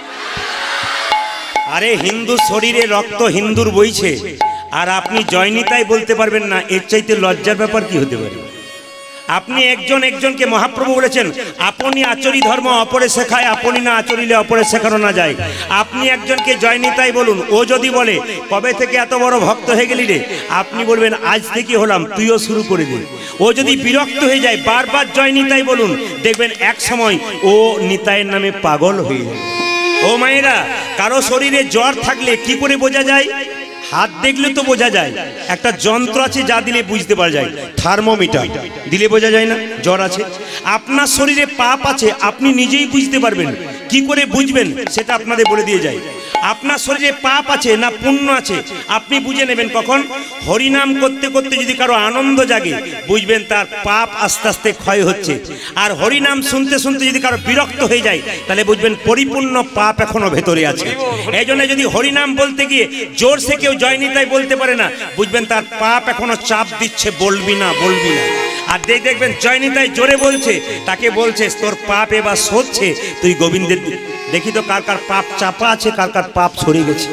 আরে হিন্দু শরীরে রক্ত হিন্দুর বইছে, আর আপনি জয়নিতাই বলতে পারবেন না, এর চাইতে লজ্জার ব্যাপার কি হতে পারে? আপনি একজন একজনকে, মহাপ্রভু বলেছেন আপনি আচরি ধর্ম অপরে শেখায়, আপনি না আচরিলে অপরে শেখানো না যায়। আপনি একজনকে জয়নিতাই বলুন, ও যদি বলে কবে থেকে এত বড় ভক্ত হয়ে গেলি রে, আপনি বলবেন আজ থেকে হলাম, তুইও শুরু করে দে। ও যদি বিরক্ত হয়ে যায় বারবার জয়নিতাই বলুন, দেখবেন এক সময় ও নিতাইয়ের নামে পাগল হয়ে যাবে। ও মায়েরা, কারো শরীরে জ্বর থাকলে কি করে বোঝা যায়? হাত দেখলে তো বোঝা যায়। একটা যন্ত্র আছে যা দিলে বুঝতে পারা যায়, থার্মোমিটার দিলে বোঝা যায় না জ্বর আছে। আপনার শরীরে পাপ আছে, আপনি নিজেই বুঝতে পারবেন। কি করে বুঝবেন সেটা আপনাদের বলে দিয়ে যায়। আপনার শরীরে পাপ আছে না পুণ্য আছে আপনি বুঝে নেবেন কখন? হরিনাম করতে করতে যদি কারো আনন্দ জাগে বুঝবেন তার পাপ আস্তে আস্তে ক্ষয় হচ্ছে। আর হরিনাম শুনতে শুনতে যদি কারো বিরক্ত হয়ে যায় তাহলে বুঝবেন পরিপূর্ণ পাপ এখনো ভেতরে আছে। এই জন্য যদি হরিনাম বলতে গিয়ে জোরসে কেউ জয় নিতাই বলতে পারে না, বুঝবেন তার পাপ এখনো চাপ দিচ্ছে, বলবি না বলবি না। আর দেখবেন জয় নিতাই জোরে বলছে, তাকে বলছে তোর পাপ এবার সরছে, তুই গোবিন্দের দেখি তো কার কার পাপ চাপা আছে, কার কার পাপ সরে গেছে।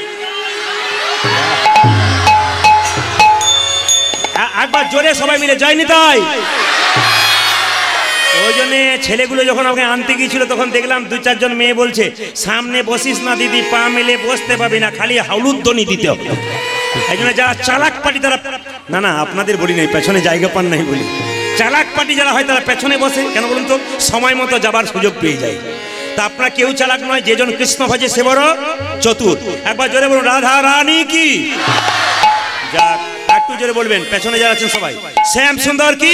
একবার জোরে সবাই মিলে জয় নিতাই। ওই জন্য ছেলেগুলো যখন আমাকে আনতে গিয়েছিল তখন দেখলাম 2-4 জন মেয়ে বলছে সামনে বসিস না দিদি, পা মেলে বসতে পাবি না, খালি হাউলুদ্দনি দিতে হবে। এই জন্য যারা চালাক পাটি তারা, না না আপনাদের বলি নাই, পেছনে জায়গা পান নাই বলি, চালাক পাটি যারা হয় তারা পেছনে বসে কেন বলুন তো? সময় মতো যাবার সুযোগ পেয়ে যায়। তা আপনারা কেউ চালাক নয়, যেজন কৃষ্ণ ভজে সে বড় চতুর। একবার জোরে বলুন রাধা রানী কি। যাক একটু জোরে বলবেন, পেছনে যারা আছেন সবাই শ্যাম সুন্দর কি।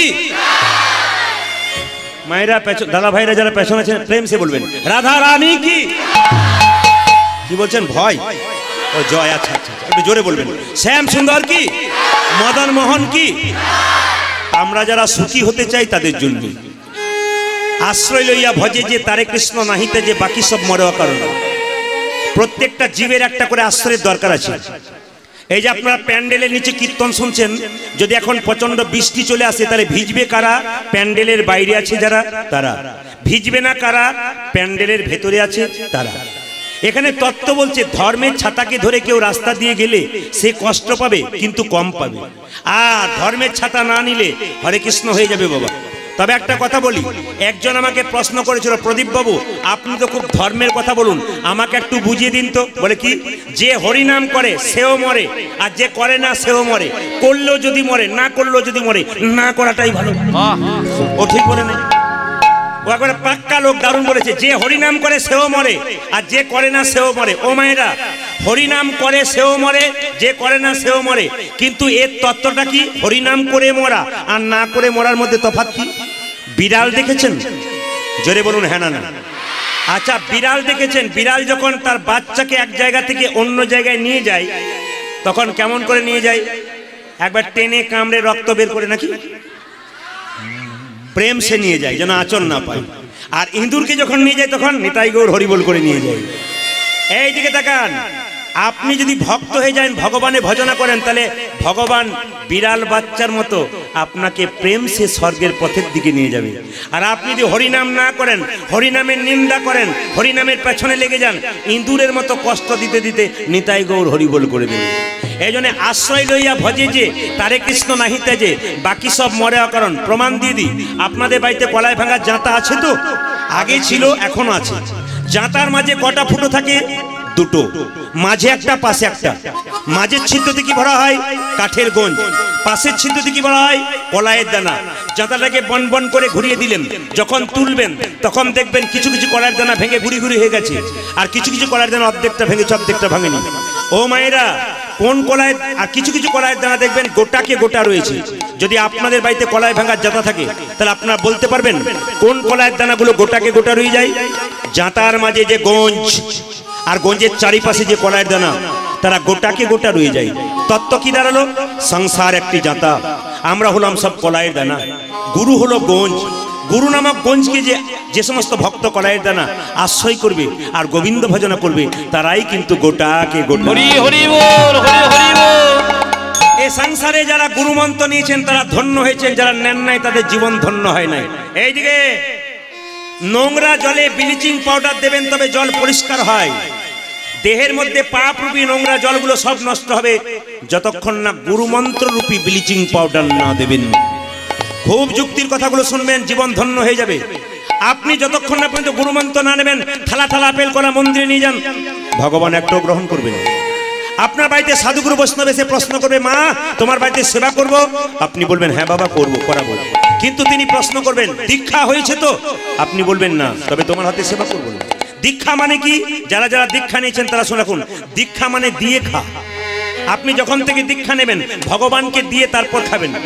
মায়েরা দাদা ভাইরা যারা পেছনে আছেন প্রেম সে বলবেন রাধা রানী কি। কি বলছেন ভয় ও জয়? আচ্ছা আচ্ছা একটু জোরে বলবেন শ্যাম সুন্দর কি, মদন মোহন কি। আমরা যারা সুখী হতে চাই তাদের জন্য আশ্রয় লইয়া ভজে যে তারে কৃষ্ণ নাহিতে যে বাকি সব মরে অকারণ। প্রত্যেকটা জীবের একটা করে আশ্রয়ের দরকার আছে। এই যে আপনারা প্যান্ডেলের নিচে কীর্তন শুনছেন, যদি এখন প্রচন্ড বৃষ্টি চলে আসে তাহলে ভিজবে কারা? প্যান্ডেলের বাইরে আছে যারা তারা। ভিজবে না কারা? প্যান্ডেলের ভেতরে আছে তারা। এখানে তত্ত্ব বলছে ধর্মের ছাতাকে ধরে কেউ রাস্তা দিয়ে গেলে সে কষ্ট পাবে কিন্তু কম পাবে, আর ধর্মের ছাতা না নিলে হরে কৃষ্ণ হয়ে যাবে বাবা। তবে একটা কথা বলি, একজন আমাকে প্রশ্ন করেছিল প্রদীপ বাবু আপনি তো খুব ধর্মের কথা বলুন, আমাকে একটু বুঝিয়ে দিন তো। বলে কি? যে হরিনাম করে সেও মরে, আর যে করে না সেও মরে। করলেও যদি মরে, না করলেও যদি মরে, না করাটাই ভালো। ও ঠিক বলে না? ও একবারে পাক্কা লোক, দারুণ বলেছে। যে হরিনাম করে সেও মরে, আর যে করে না সেও মরে। ও মায়েরা, হরিনাম করে সেও মরে, যে করে না সেও মরে, কিন্তু এর তত্ত্বটা কি? হরিনাম করে মরা আর না করে মরার মধ্যে তফাৎ কি? বিড়াল দেখেছেন? জোরে বলুন হ্যাঁ না না। আচ্ছা বিড়াল দেখেছেন? বিড়াল যখন তার বাচ্চাকে এক জায়গা থেকে অন্য জায়গায় নিয়ে যায় তখন কেমন করে নিয়ে যায়? একবার টেনে কামড়ে রক্ত বের করে নাকি? প্রেম সে নিয়ে যায় যেন আচর না পায়। আর ইঁদুরকে যখন নিয়ে যায় তখন নিতাই গৌর হরিবোল করে নিয়ে যায়। এই দিকে তাকান, আপনি যদি ভক্ত হয়ে যান, ভগবানের ভজনা করেন, তাহলে ভগবান বিড়াল বাচ্চার মতো আপনাকে প্রেম সে স্বর্গের পথের দিকে নিয়ে যাবে। আর আপনি যদি হরিনাম না করেন, হরিনামের নিন্দা করেন, হরিনামের পেছনে লেগে যান, ইঁদুরের মতো কষ্ট দিতে দিতে নিতাই গৌর হরিবোল করে দেবে। এই জন্য আশ্রয় লইয়া ভজে যে তারে কৃষ্ণ নাহিতে যে বাকি সব মরে অকারণ। প্রমাণ দিয়ে দিই, আপনাদের বাড়িতে কলাই ভাঙা জাঁতা আছে তো? আগে ছিল, এখনো আছে। জাঁতার মাঝে কটা ফুটো থাকে? দুটো, মাঝে একটা পাশে একটা। মাঝের ছিদ্রতে কি ভরা হয়? কাঠের গঞ্জ। পাশের ছিদ্রতে কি ভরা হয়? কলাইয়ের দানা। জাঁতাটাকে বন বন করে ঘুরিয়ে দিলেন, যখন তুলবেন তখন দেখবেন কিছু কিছু কলাইয়ের দানা ভেঙে গুড়ি গুড়ি হয়ে গেছে, আর কিছু কিছু কলাইয়ের দানা অর্ধেকটা ভেঙেছে অর্ধেকটা ভাঙেনি। ও মায়েরা, কোন কলাই, আর কিছু কিছু কলাইয়ের দানা দেখবেন গোটাকে গোটা রয়েছে। যদি আপনাদের বাড়িতে কলাই ভাঙার জাঁতা থাকে তাহলে আপনারা বলতে পারবেন কোন কলাইয়ের দানাগুলো গোটাকে গোটা রয়ে যায়? জাঁতার মাঝে যে গঞ্জ আর গঞ্জের চারিপাশে যে কলাইয়ের দানা তারা গোটাকে গোটা রয়ে যায়। তত্ত্ব কি দাঁড়ালো? সংসার একটি জাঁতা, আমরা হলাম সব কলাইয়ের দানা। গুরু হলো গঞ্জ। গুরু নামক গঞ্জকে যে সমস্ত ভক্ত কলাইয়ের দানা আশ্রয় করবে আর গোবিন্দ ভজনা করবে তারাই কিন্তু গোটাকে গোটা। হরি হরি বল, হরি হরি বল। এই সংসারে যারা গুরুমন্ত্র নিয়েছেন তারা ধন্য হয়েছেন, যারা নেন নাই তাদের জীবন ধন্য হয় নাই। এইদিকে নোংরা জলে ব্লিচিং পাউডার দেবেন তবে জল পরিষ্কার হয়। দেহের মধ্যে পাপ রূপী নোংরা জলগুলো সব নষ্ট হবে যতক্ষণ না গুরুমন্ত্র রূপী ব্লিচিং পাউডার না দেবেন। খুব যুক্তির কথাগুলো শুনবেন, জীবন ধন্য হয়ে যাবে। আপনি যতক্ষণ না পর্যন্ত গুরুমন্ত্র না নেবেন, থালা থালা আপেল করা মন্দিরে নিয়ে যান, ভগবান একটাও গ্রহণ করবেন। আপনার বাড়িতে সাধুগুরু বৈষ্ণব এসে প্রশ্ন করবে, মা তোমার বাড়িতে সেবা করব, আপনি বলবেন হ্যাঁ বাবা করব, করাবো। কিন্তু তিনি প্রশ্ন করবেন দীক্ষা হয়েছে তো? আপনি বলবেন না, তবে তোমার হাতে সেবা করবো না। দীক্ষা মানে কি? যারা যারা দীক্ষা নিয়েছেন তারা শুনে রাখুন, দীক্ষা মানে দিয়ে খা। আপনি যখন থেকে দীক্ষা নেবেন ভগবানকে দিয়ে তারপর খাবেন।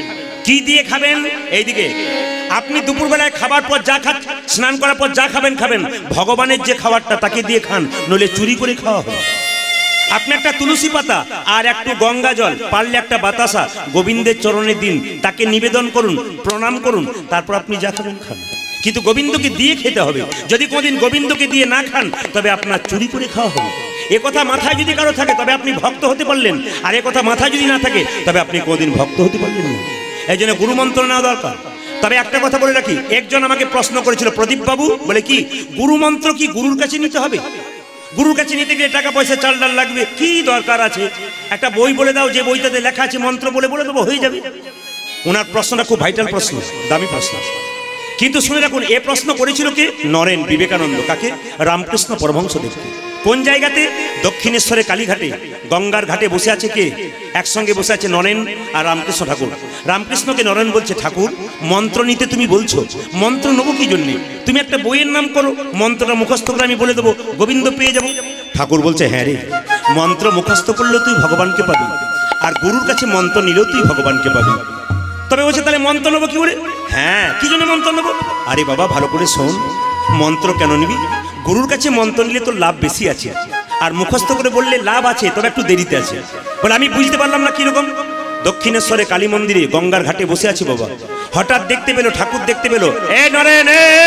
কি দিয়ে খাবেন? এইদিকে আপনি দুপুরবেলায় খাবার পর যা খান, স্নান করার পর যা খাবেন খাবেন, ভগবানের যে খাবারটা তাকে দিয়ে খান, নইলে চুরি করে খাওয়া হবে। আপনি একটা তুলসী পাতা আর একটু গঙ্গা জল, পারলে একটা বাতাসা গোবিন্দের চরণে দিন, তাকে নিবেদন করুন, প্রণাম করুন, তারপর আপনি যা খাবেন খান। কিন্তু গোবিন্দকে দিয়ে খেতে হবে। যদি কোনোদিন গোবিন্দকে দিয়ে না খান তবে আপনার চুরি করে খাওয়া হবে। এ কথা মাথায় যদি কারো থাকে তবে আপনি ভক্ত হতে পারলেন, আর এ কথা মাথায় যদি না থাকে তবে আপনি কোনোদিন ভক্ত হতে পারলেন না। এই জন্য গুরু মন্ত্র নেওয়া দরকার। তবে একটা কথা বলে রাখি, একজন আমাকে প্রশ্ন করেছিল, প্রদীপ বাবু বলে কি গুরু মন্ত্র কি গুরুর কাছে নিতে হবে? গুরুর কাছে নিতে গেলে টাকা পয়সা চাল ডাল লাগবে, কি দরকার আছে? একটা বই বলে দাও, যে বইটাতে লেখা আছে মন্ত্র বলে দেবো, হয়ে যাবে। ওনার প্রশ্নটা খুব ভাইটাল প্রশ্ন, দামি প্রশ্ন। কিন্তু শুনে রাখুন, এ প্রশ্ন করেছিল কে? নরেন বিবেকানন্দ। কাকে? রামকৃষ্ণ পরমহংসদেবকে। কোন জায়গাতে? দক্ষিণেশ্বরে কালীঘাটে গঙ্গার ঘাটে বসে আছে কে? একসঙ্গে বসে আছে নরেন আর রামকৃষ্ণ ঠাকুর। রামকৃষ্ণকে নরেন বলছে, ঠাকুর মন্ত্র নিতে তুমি বলছো, মন্ত্র নেবো কি জন্যে? তুমি একটা বইয়ের নাম করো, মন্ত্রটা মুখস্থ করে আমি বলে দেবো, গোবিন্দ পেয়ে যাবো। ঠাকুর বলছে, হ্যাঁ রে, মন্ত্র মুখস্থ করলেও তুই ভগবানকে পাবি, আর গুরুর কাছে মন্ত্র নিলেও তুই ভগবানকে পাবি। তবে বলছে, তাহলে মন্ত্র নেবো কি করে? হ্যাঁ, কি জন্য মন্ত্র নেবো? আরে বাবা ভালো করে শোন, মন্ত্র কেন নিবি? গুরুর কাছে মন্ত্র নিলে তোর লাভ বেশি আছে, আর মুখস্থ করে বললে লাভ আছে, তবে একটু দেরিতে আছে। বলে আমি বুঝতে পারলাম না কিরকম। দক্ষিণেশ্বরে কালী মন্দিরে গঙ্গার ঘাটে বসে আছি বাবা, হঠাৎ দেখতে পেলো, ঠাকুর দেখতে পেলো, এ নরেন,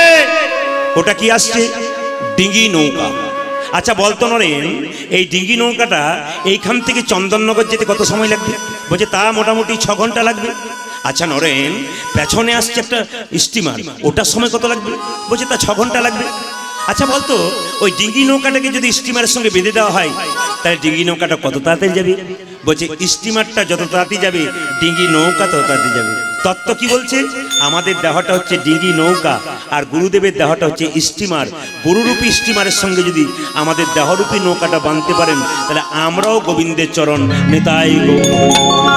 ওটা কি আসছে? ডিঙ্গি নৌকা। আচ্ছা বলতো নরেন, এই ডিঙ্গি নৌকাটা এইখান থেকে চন্দননগর যেতে কত সময় লাগবে? বলছে তা মোটামুটি 6 ঘন্টা লাগবে। আচ্ছা নরেন, পেছনে আসছে একটা স্টিমার, ওটার সময় কত লাগবে? বলছে তা 6 ঘন্টা লাগবে। আচ্ছা বলতো, ওই ডিঙ্গি নৌকাটাকে যদি স্টিমারের সঙ্গে বেঁধে দেওয়া হয় তাহলে ডিঙ্গি নৌকাটা কত তাড়াতাড়ি যাবে? বলছে স্টিমারটা যত তাড়াতাড়ি যাবে ডিঙ্গি নৌকা তত তাড়াতাড়ি যাবে। তত্ত্ব কি বলছে? আমাদের দেহটা হচ্ছে ডিঙ্গি নৌকা, আর গুরুদেবের দেহটা হচ্ছে স্টিমার। গুরুরূপী স্টিমারের সঙ্গে যদি আমাদের দেহরূপী নৌকাটা বাঁধতে পারেন তাহলে আমরাও গোবিন্দের চরণ নেতাই গৌর।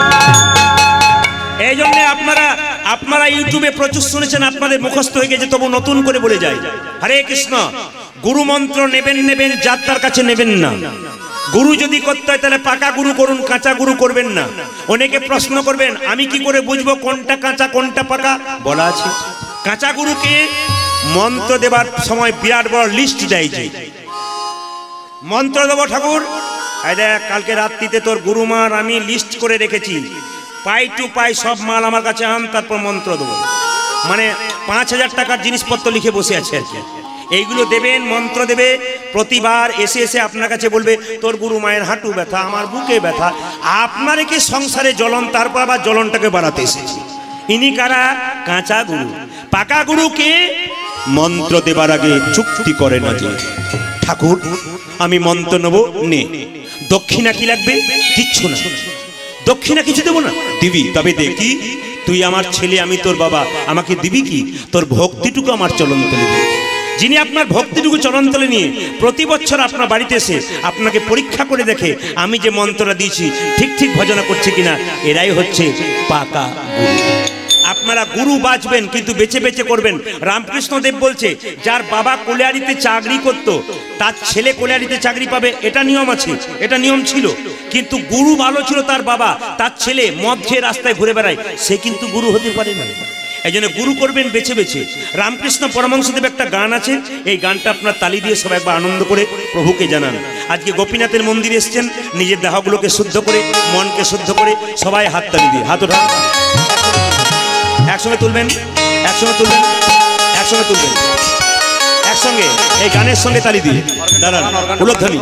এই জন্য আপনারা ইউটিউবে প্রচুর শুনেছেন, আপনাদের মুখস্থ হয়ে গেছে, তবু নতুন করে বলে যায়, হরে কৃষ্ণ, গুরু মন্ত্র নেবেন, যাত্রার কাছে নেবেন না। গুরু যদি করতে হয় তাহলে পাকা গুরু করুন, কাঁচা গুরু করবেন না। অনেকে প্রশ্ন করবেন, আমি কি করে বুঝবো কোনটা কাঁচা কোনটা পাকা? বলা আছে, কাঁচা গুরুকে মন্ত্র দেবার সময় বিরাট বড় লিস্ট দেয়, যে মন্ত্র দেবো ঠাকুর, দেখ কালকে রাত্রিতে তোর গুরুমার আমি লিস্ট করে রেখেছি, পাই টু পাই সব মাল আমার কাছে আন, তারপর মন্ত্র দেবো। মানে 5000 টাকার জিনিসপত্র লিখে বসে আছে আর কি। এইগুলো দেবেন, মন্ত্র দেবে, প্রতিবার এসে এসে আপনার কাছে বলবে তোর গুরু মায়ের হাঁটু ব্যথা, আমার বুকে ব্যথা। আপনার কি সংসারে জ্বলন, তারপর আবার জ্বলনটাকে বাড়াতে এসেছে। ইনি কারা? কাঁচা গুরু। পাকা গুরুকে মন্ত্র দেবার আগে চুক্তি করে না যে ঠাকুর আমি মন্ত্র নেবো, নে। দক্ষিণা কি লাগবে? কিচ্ছু না, দক্ষিণা কিছু দেবো না। দিবি, তবে দেখি তুই আমার ছেলে, আমি তোর বাবা, আমাকে দিবি কি? তোর ভক্তিটুকু আমার চলন তলে দিবি। যিনি আপনার ভক্তিটুকু চলন তলে নিয়ে প্রতি বছর আপনার বাড়িতে এসে আপনাকে পরীক্ষা করে দেখে আমি যে মন্ত্রটা দিয়েছি ঠিক ঠিক ভজনা করছে কিনা, এরাই হচ্ছে পাকা গুরু। আপনারা গুরু বাঁচবেন কিন্তু বেছে বেছে করবেন। রামকৃষ্ণ দেব বলছে, যার বাবা কলিয়ারিতে চাকরি করত তার ছেলে কলিয়ারিতে চাকরি পাবে, এটা নিয়ম আছে, এটা নিয়ম ছিল। কিন্তু গুরু ভালো ছিল তার বাবা, তার ছেলে মদ খেয়ে রাস্তায় ঘুরে বেড়ায়, সে কিন্তু গুরু হতে পারে না। এই জন্য গুরু করবেন বেছে বেছে। রামকৃষ্ণ পরমহংসদেব একটা গান আছে, এই গানটা আপনার তালি দিয়ে সবাই একবার আনন্দ করে প্রভুকে জানান। আজকে গোপীনাথের মন্দিরে এসছেন, নিজের দেহগুলোকে শুদ্ধ করে, মনকে শুদ্ধ করে সবাই হাত তালি দিয়ে, হাত ওঠা, একসঙ্গে তুলবেন, একসঙ্গে তুলবেন, একসঙ্গে তুলবেন, একসঙ্গে এই গানের সঙ্গে তালি দিয়ে দাঁড়ান, উলধ্বনি।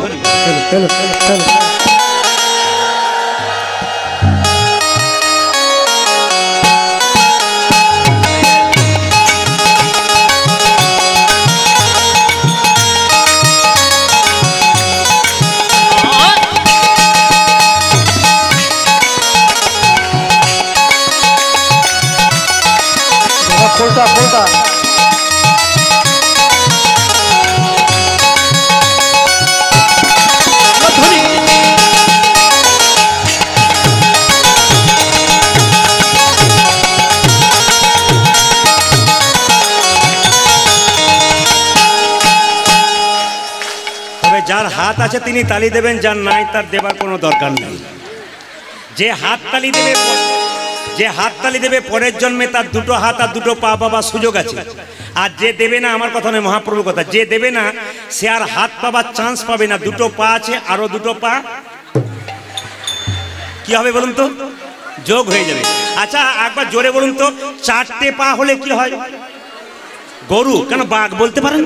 ফুলটা ফুলটা তবে যার হাত আছে তিনি তালি দেবেন, যার নাই তার দেবার কোনো দরকার নেই। যে হাত তালি দেবে যে হাততালি দেবে পরের জন্মে তার দুটো হাত আর দুটো পা পাবার সুযোগ আছে। আর যে দেবে না, আমার কথা নয়, মহাপ্রভুর কথা, যে দেবে না সে আর হাত পাবার চান্স পাবে না। দুটো পা আছে, আরো দুটো পা কি হবে বলুন তো? যোগ হয়ে যাবে। আচ্ছা একবার জোরে বলুন তো, চারটে পা হলে কি হয়? গরু কেন বাঘ বলতে পারেন?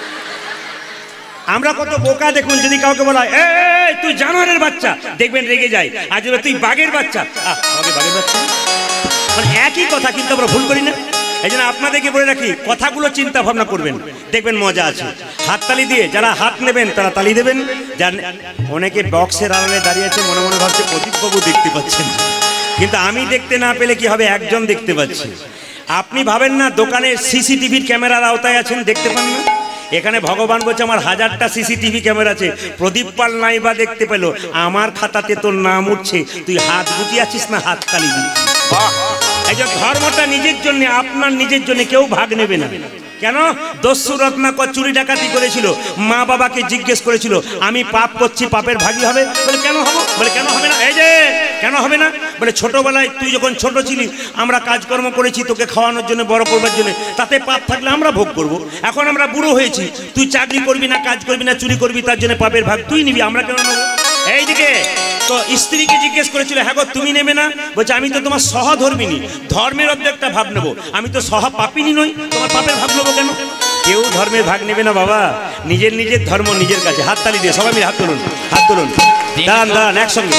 আমরা কত বোকা দেখুন, যদি কাউকে বলা হয় এই তুই জানোয়ারের বাচ্চা, দেখবেন রেগে যায়। আর যদি তুই বাঘের বাচ্চা, আমাকে বাঘের বাচ্চা, মানে একই কথা কিন্তু আমরা ভুল করি না। এই জন্য আপনাদেরকে বলে রাখি, কথাগুলো চিন্তা ভাবনা করবেন, দেখবেন মজা আছে। হাততালি দিয়ে যারা হাত নেবেন তারা তালি দেবেন। অনেকে বক্সের আড়ালে দাঁড়িয়ে আছে, মনে মনে ভাবছে প্রদীপবাবু দেখতে পাচ্ছেন, কিন্তু আমি দেখতে না পেলে কি হবে, একজন দেখতে পাচ্ছি। আপনি ভাবেন না দোকানে সিসিটিভির ক্যামেরার আওতায় আছেন, দেখতে পান না? এখানে ভগবান বলছে আমার 1000টা সিসিটিভি ক্যামেরা আছে, প্রদীপ পাল নাই বা দেখতে পেল, আমার খাতাতে তোর নাম উঠছে, তুই হাত গুটিয়ে আছিস না হাততালি দিচ্ছিস। এই যে ধর্মটা নিজের জন্য, আপনার নিজের জন্য, কেউ ভাগ নেবে না। কেন? দস্যু রত্নাকর চুরি ডাকাতি করেছিল, মা বাবাকে জিজ্ঞেস করেছিল আমি পাপ করছি, পাপের ভাগী হবে? বলে কেন হবো? বলে কেন হবে না? এই যে কেন হবে না? বলে ছোটবেলায় তুই যখন ছোট ছিলি আমরা কাজকর্ম করেছি তোকে খাওয়ানোর জন্য, বড় করবার জন্য, তাতে পাপ থাকলে আমরা ভোগ করব। এখন আমরা বুড়ো হয়েছি, তুই চাকরি করবি না, কাজ করবি না, চুরি করবি, তার জন্য পাপের ভাগ তুই নিবি, আমরা কেন নেবো? এইদিকে তো স্ত্রীকে জিজ্ঞেস করেছিল, হ্যাঁ গো তুমি নেবে না? বলছে আমি তো তোমার সহধর্মিনী, ধর্মের অর্ধেকটা ভাগ নেবো, আমি তো সহপাপিনী নই, তোমার পাপের ভাগ নেবো কেন? কেউ ধর্মের ভাগ নেবে না বাবা, নিজের নিজের ধর্ম নিজের কাছে। হাততালি দিয়ে সবাই মিলে হাত তুলুন, হাত তুলুন, দাঁড়ান দাঁড়ান একসঙ্গে।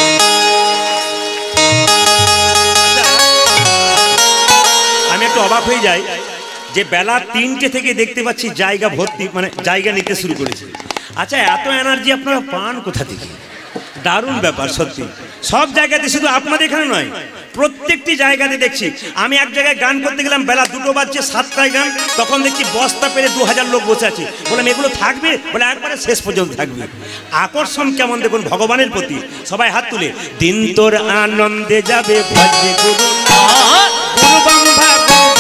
আমি একটু অবাক হয়ে যাই যে বেলা 3টে থেকে দেখতে পাচ্ছি জায়গা ভর্তি, মানে জায়গা নিতে শুরু করেছে। আচ্ছা এত এনার্জি আপনারা পান কোথা থেকে? দারুণ ব্যাপার সত্যি। সব জায়গাতে, শুধু আপনাদের এখানে নয়, প্রত্যেকটি জায়গাতে দেখছি। আমি এক জায়গায় গান করতে গেলাম, বেলা 2টো বাজছে, 7টায় গান, তখন দেখছি বস্তা পেরে 2000 লোক বসে আছে। বললাম এগুলো থাকবে? বলে একবারে শেষ পর্যন্ত থাকবে। আকর্ষণ কেমন দেখুন ভগবানের প্রতি। সবাই হাত তুলে, দিন তোর আনন্দে যাবে ভজে গুরু গুরু ব্রহ্মা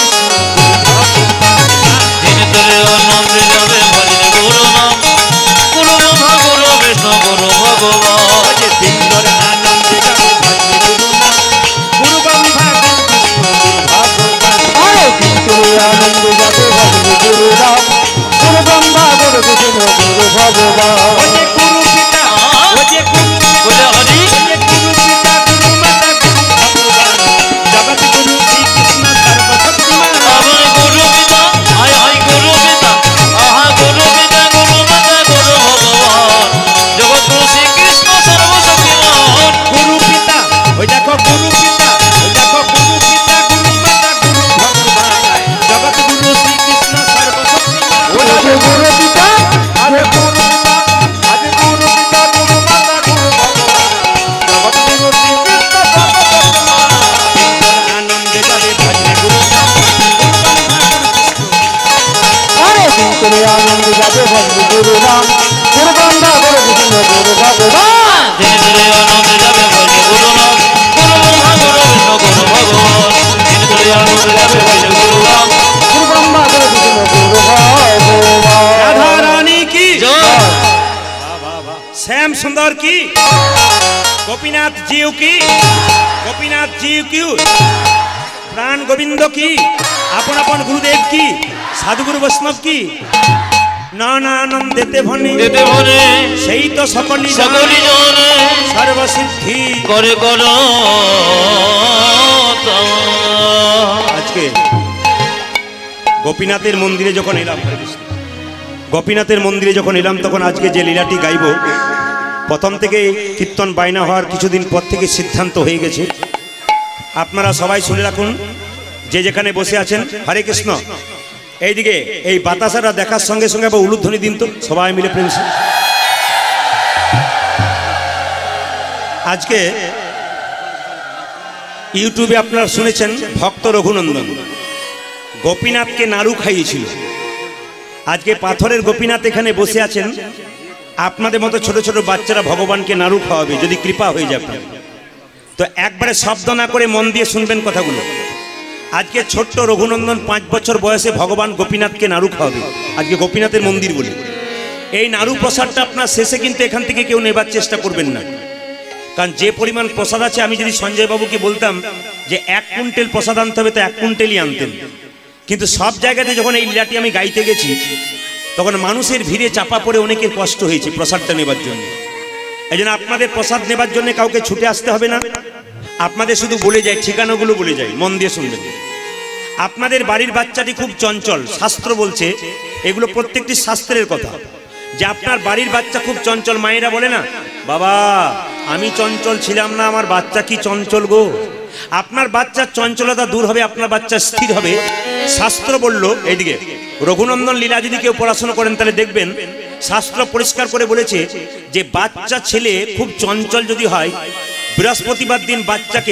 দিন তোর আনন্দে যাবে ভজে গুরু নাম, গুরু ব্রহ্মা গুরু বিষ্ণু গুরু ভগবান। দিন তোর আনন্দে যাবে ভজে গুরু নাম, গুরু ব্রহ্মা আরে কিন্তু আনন্দ যাবে ভজে গুরু রাম, গুরু ব্রহ্মা গুরু বিষ্ণু গুরু ভগবান। ওজে গুরু পিতা, ওজে গুরু বলে হরি, ওজে গুরু পিতা, গুরু মাতা, গুরু ভগবান, জগৎ গুরু শ্রীকৃষ্ণ সর্বশক্তিমান। আমার গুরু পিতা, হায় হায় গুরু পিতা, আহা গুরু পিতা, গুরু মাতা, গুরু ভগবান, জগৎ গুরু শ্রীকৃষ্ণ সর্বশক্তিমান। গুরু পিতা, ওই দেখো গুরু পিতা, ওই দেখো গুরু পিতা, গুরু মাতা, গুরু ভগবান, জগৎ গুরু শ্রীকৃষ্ণ সর্বশক্তিমান। ওরে গুরু পিতা, আরে গুরু পিতা, আজ গুরু পিতা গুরু মাতা গুরু ভগবান, জগৎ গুরু শ্রীকৃষ্ণ সর্বশক্তিমান। আনন্দে যাবে ভজে গুরু নাম, গুরু ব্রহ্মা গুরু বিষ্ণু। আরে কিন্তু আনন্দ যাবে ভজে গুরু রাম, গুরু ব্রহ্মা গুরু বিষ্ণু গুরু ভগবান। দিনে দিনে আনন্দে যাবে ভজে গুরু নাম, গুরু ব্রহ্মা গুরু বিষ্ণু গুরু ভগবান। দিনে দিনে আনন্দে যাবে ভজে গুরু নাম। গুরু ব্রহ্মা গুরু বিষ্ণু গুরু ভগবান। রাধা রানী কি, জয়। শ্যাম সুন্দর কি, গোপীনাথ জিউ কি, গোপীনাথ জিউ কি, প্রাণ গোবিন্দ কি, আপন আপন গুরুদেব কি, সাধুগুরু বৈষ্ণব কি, নানা আনন্দেতে ভনে দেতে ভরে সেই তো সকলি সকলি জনে সর্বসিদ্ধি। করে কর আজকে গোপীনাথের মন্দিরে যখন এলাম, গোপীনাথের মন্দিরে যখন এলাম, তখন আজকে যে লীলাটি গাইব, প্রথম থেকে কীর্তন বায়না হওয়ার কিছুদিন পর থেকে সিদ্ধান্ত হয়ে গেছে। আপনারা সবাই শুনে রাখুন, যে যেখানে বসে আছেন। হরে কৃষ্ণ। এইদিকে এই বাতাসারা দেখার সঙ্গে সঙ্গে আবার উলুধ্বনি দিন তো সবাই মিলে প্রেম। আজকে ইউটিউবে আপনারা শুনেছেন ভক্ত রঘুনন্দন গোপীনাথকে নাড়ু খাইয়েছিল। আজকে পাথরের গোপীনাথ এখানে বসে আছেন, আপনাদের মতো ছোট ছোট বাচ্চারা ভগবানকে নাড়ু খাওয়াবে যদি কৃপা হয়ে যায়। তো একবারে শব্দ না করে মন দিয়ে শুনবেন কথাগুলো। আজকে ছোট্ট রঘুনন্দন 5 বছর বয়সে ভগবান গোপীনাথকে নাড়ু খাওয়াবে। আজকে গোপীনাথের মন্দির বলে এই নাড়ু প্রসাদটা আপনার শেষে কিন্তু এখান থেকে কেউ নেবার চেষ্টা করবেন না, কারণ যে পরিমাণ প্রসাদ আছে, আমি যদি সঞ্জয় বাবুকে বলতাম যে 1 কুইন্টাল প্রসাদ আনতে হবে, তো 1 কুইন্টালই আনতেন। কিন্তু সব জায়গাতে যখন এই লীলাটি আমি গাইতে গেছি, তখন মানুষের ভিড়ে চাপা পড়ে অনেকের কষ্ট হয়েছে প্রসাদটা নেবার জন্য। এই জন্য আপনাদের প্রসাদ নেবার জন্য কাউকে ছুটে আসতে হবে না, আপনাদের শুধু বলে যায়, ঠিকানাগুলো বলে যায়, মন দিয়ে শুনবেন। আপনাদের বাড়ির বাচ্চাটি খুব চঞ্চল, শাস্ত্র বলছে, এগুলো প্রত্যেকটি শাস্ত্রের কথা, যে আপনার বাড়ির বাচ্চা খুব চঞ্চল। মায়েরা বলে না, বাবা আমি চঞ্চল ছিলাম না, আমার বাচ্চা কি চঞ্চল গো। আপনার বাচ্চার চঞ্চলতা দূর হবে, আপনার বাচ্চা স্থির হবে। শাস্ত্র বলল, এইদিকে রঘুনন্দন লীলা যদি কেউ পড়াশোনা করেন তাহলে দেখবেন শাস্ত্র পরিষ্কার করে বলেছে যে ছেলে খুব চঞ্চল যদি হয়, বৃহস্পতিবার দিন বাচ্চাকে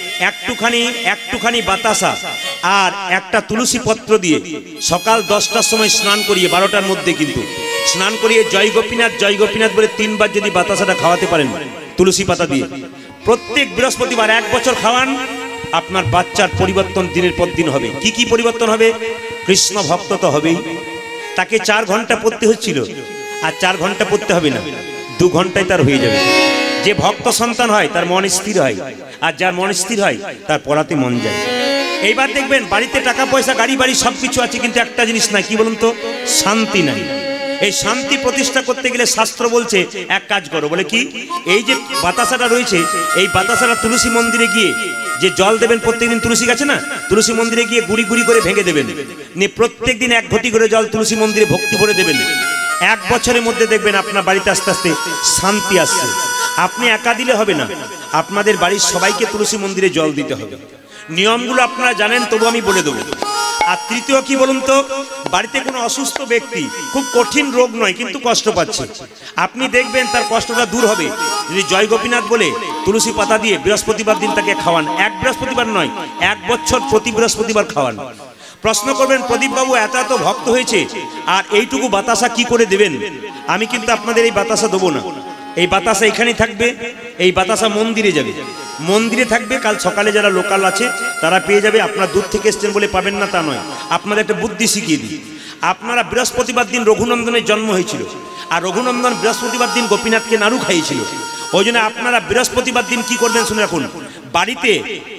একটুখানি বাতাসা আর একটা তুলসী পত্র দিয়ে সকাল 10টার সময় স্নান করিয়ে, 12টার মধ্যে কিন্তু স্নান করিয়ে জয় গোপীনাথ বলে 3 বার যদি বাতাসাটা খাওয়াতে পারেন তুলসী পাতা দিয়ে, প্রত্যেক বৃহস্পতিবার 1 বছর খাওয়ান, আপনার বাচ্চার পরিবর্তন দিনের পর দিন হবে। কি পরিবর্তন হবে? কৃষ্ণ ভক্ত তো হবেই। তাকে 4 ঘন্টা পড়তে হচ্ছিল, আর 4 ঘন্টা পড়তে হবে না, 2 ঘন্টায় তার হয়ে যাবে। যে ভক্ত সন্তান হয় তার মন স্থির হয়, আর যার মন স্থির হয় তার পড়াতে মন যায়। এইবার দেখবেন বাড়িতে টাকা পয়সা গাড়ি বাড়ি সবকিছু আছে, কিন্তু একটা জিনিস নাই, কি বলুন তো? শান্তি নাই। এই শান্তি প্রতিষ্ঠা করতে গেলে শাস্ত্র বলছে এক কাজ করো, বলে কি, এই যে বাতাসাটা রয়েছে, এই বাতাসাটা তুলসী মন্দিরে গিয়ে যে জল দেবেন, প্রত্যেকদিন তুলসী গাছে না, তুলসী মন্দিরে গিয়ে গুড়ি করে ভেঙে দেবেন, নিয়ে প্রত্যেকদিন 1 ঘটি করে জল তুলসী মন্দিরে ভক্তি ভরে দেবেন। 1 বছরের মধ্যে দেখবেন আপনার বাড়িতে আস্তে আস্তে শান্তি আসছে। আপনি একা দিলে হবে না, আপনাদের বাড়ির সবাইকে তুলসী মন্দিরে জল দিতে হবে। নিয়মগুলো আপনারা জানেন, তবু আমি বলে দেবো। আর তৃতীয় কি বলুন তো, বাড়িতে কোনো অসুস্থ ব্যক্তি, খুব কঠিন রোগ নয় কিন্তু কষ্ট পাচ্ছে, আপনি দেখবেন তার কষ্টটা দূর হবে যদি জয় গোপীনাথ বলে তুলসী পাতা দিয়ে বৃহস্পতিবার দিন তাকে খাওয়ান। 1 বৃহস্পতিবার নয়, 1 বছর প্রতি বৃহস্পতিবার খাওয়ান। প্রশ্ন করবেন, প্রদীপ বাবু এত ভক্ত হয়েছে, আর এইটুকু বাতাসা কি করে দেবেন? আমি কিন্তু আপনাদের এই বাতাসা দেবো না, এই বাতাসা এখানেই থাকবে, এই বাতাসা মন্দিরে যাবে, মন্দিরে থাকবে। কাল সকালে যারা লোকাল আছে তারা পেয়ে যাবে। আপনারা দূর থেকে এসছেন বলে পাবেন না তা নয়, আপনাদের একটা বুদ্ধি শিখিয়ে দিই। আপনারা বৃহস্পতিবার দিন রঘুনন্দনের জন্ম হয়েছিল, আর রঘুনন্দন বৃহস্পতিবার দিন গোপীনাথকে নাড়ু খাইয়েছিল। ওই জন্য আপনারা বৃহস্পতিবার দিন কি করবেন শুনে রাখুন, বাড়িতে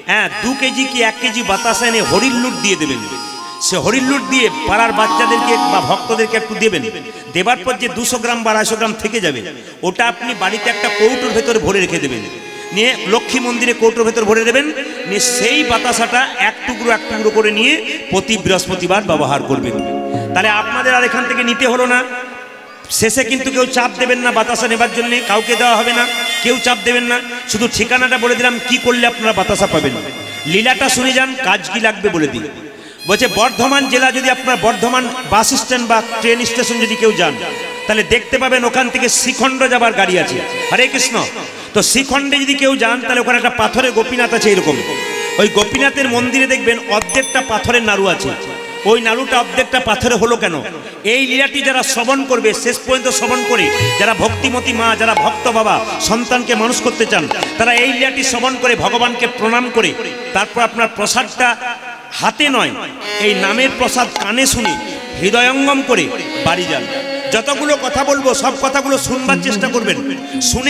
2 কেজি কি 1 কেজি বাতাসা এনে হরির লুট দিয়ে দেবেন। সে হরির লুট দিয়ে পাড়ার বাচ্চাদেরকে বা ভক্তদেরকে একটু দেবেন। দেবার পর যে 200 গ্রাম বা 250 গ্রাম থেকে যাবে, ওটা আপনি বাড়িতে একটা কৌটোর ভেতরে ভরে রেখে দেবেন, নিয়ে লক্ষ্মী মন্দিরে কৌটোর ভেতর ভরে দেবেন, নিয়ে সেই বাতাসাটা এক টুকরো করে নিয়ে প্রতি বৃহস্পতিবার ব্যবহার করবেন। তাহলে আপনাদের আর এখান থেকে নিতে হলো না। শেষে কিন্তু কেউ চাপ দেবেন না বাতাসা নেবার জন্য, কাউকে দেওয়া হবে না, কেউ চাপ দেবেন না। শুধু ঠিকানাটা বলে দিলাম, কি করলে আপনারা বাতাসা পাবেন। লীলাটা শুনে যান, কাজ কি লাগবে বলে দিই। বলছে বর্ধমান জেলা, যদি আপনার বর্ধমান বাস স্ট্যান্ড বা ট্রেন স্টেশন যদি কেউ যান, তাহলে দেখতে পাবেন ওখান থেকে শ্রীখণ্ড যাবার গাড়ি আছে। হরে কৃষ্ণ। তো শ্রীখণ্ডে যদি কেউ যান, তাহলে ওখানে একটা পাথরের গোপীনাথ আছে এরকম। ওই গোপীনাথের মন্দিরে দেখবেন অর্ধেকটা পাথরের নাড়ু আছে। ওই নাড়ুটা অর্ধেকটা পাথরে হলো কেন? এই লীলাটি যারা শ্রবণ করবে, শেষ পর্যন্ত শ্রবণ করে, যারা ভক্তিমতী মা, যারা ভক্ত বাবা সন্তানকে মানুষ করতে চান, তারা এই লীলাটি শ্রবণ করে ভগবানকে প্রণাম করে তারপর আপনার প্রসাদটা হাতে নয়, এই নামের প্রসাদ কানে শুনে হৃদয়ঙ্গম করে বাড়ি যান। যতগুলো কথা বলবো সব কথাগুলো শুনবার চেষ্টা করবেন, শুনে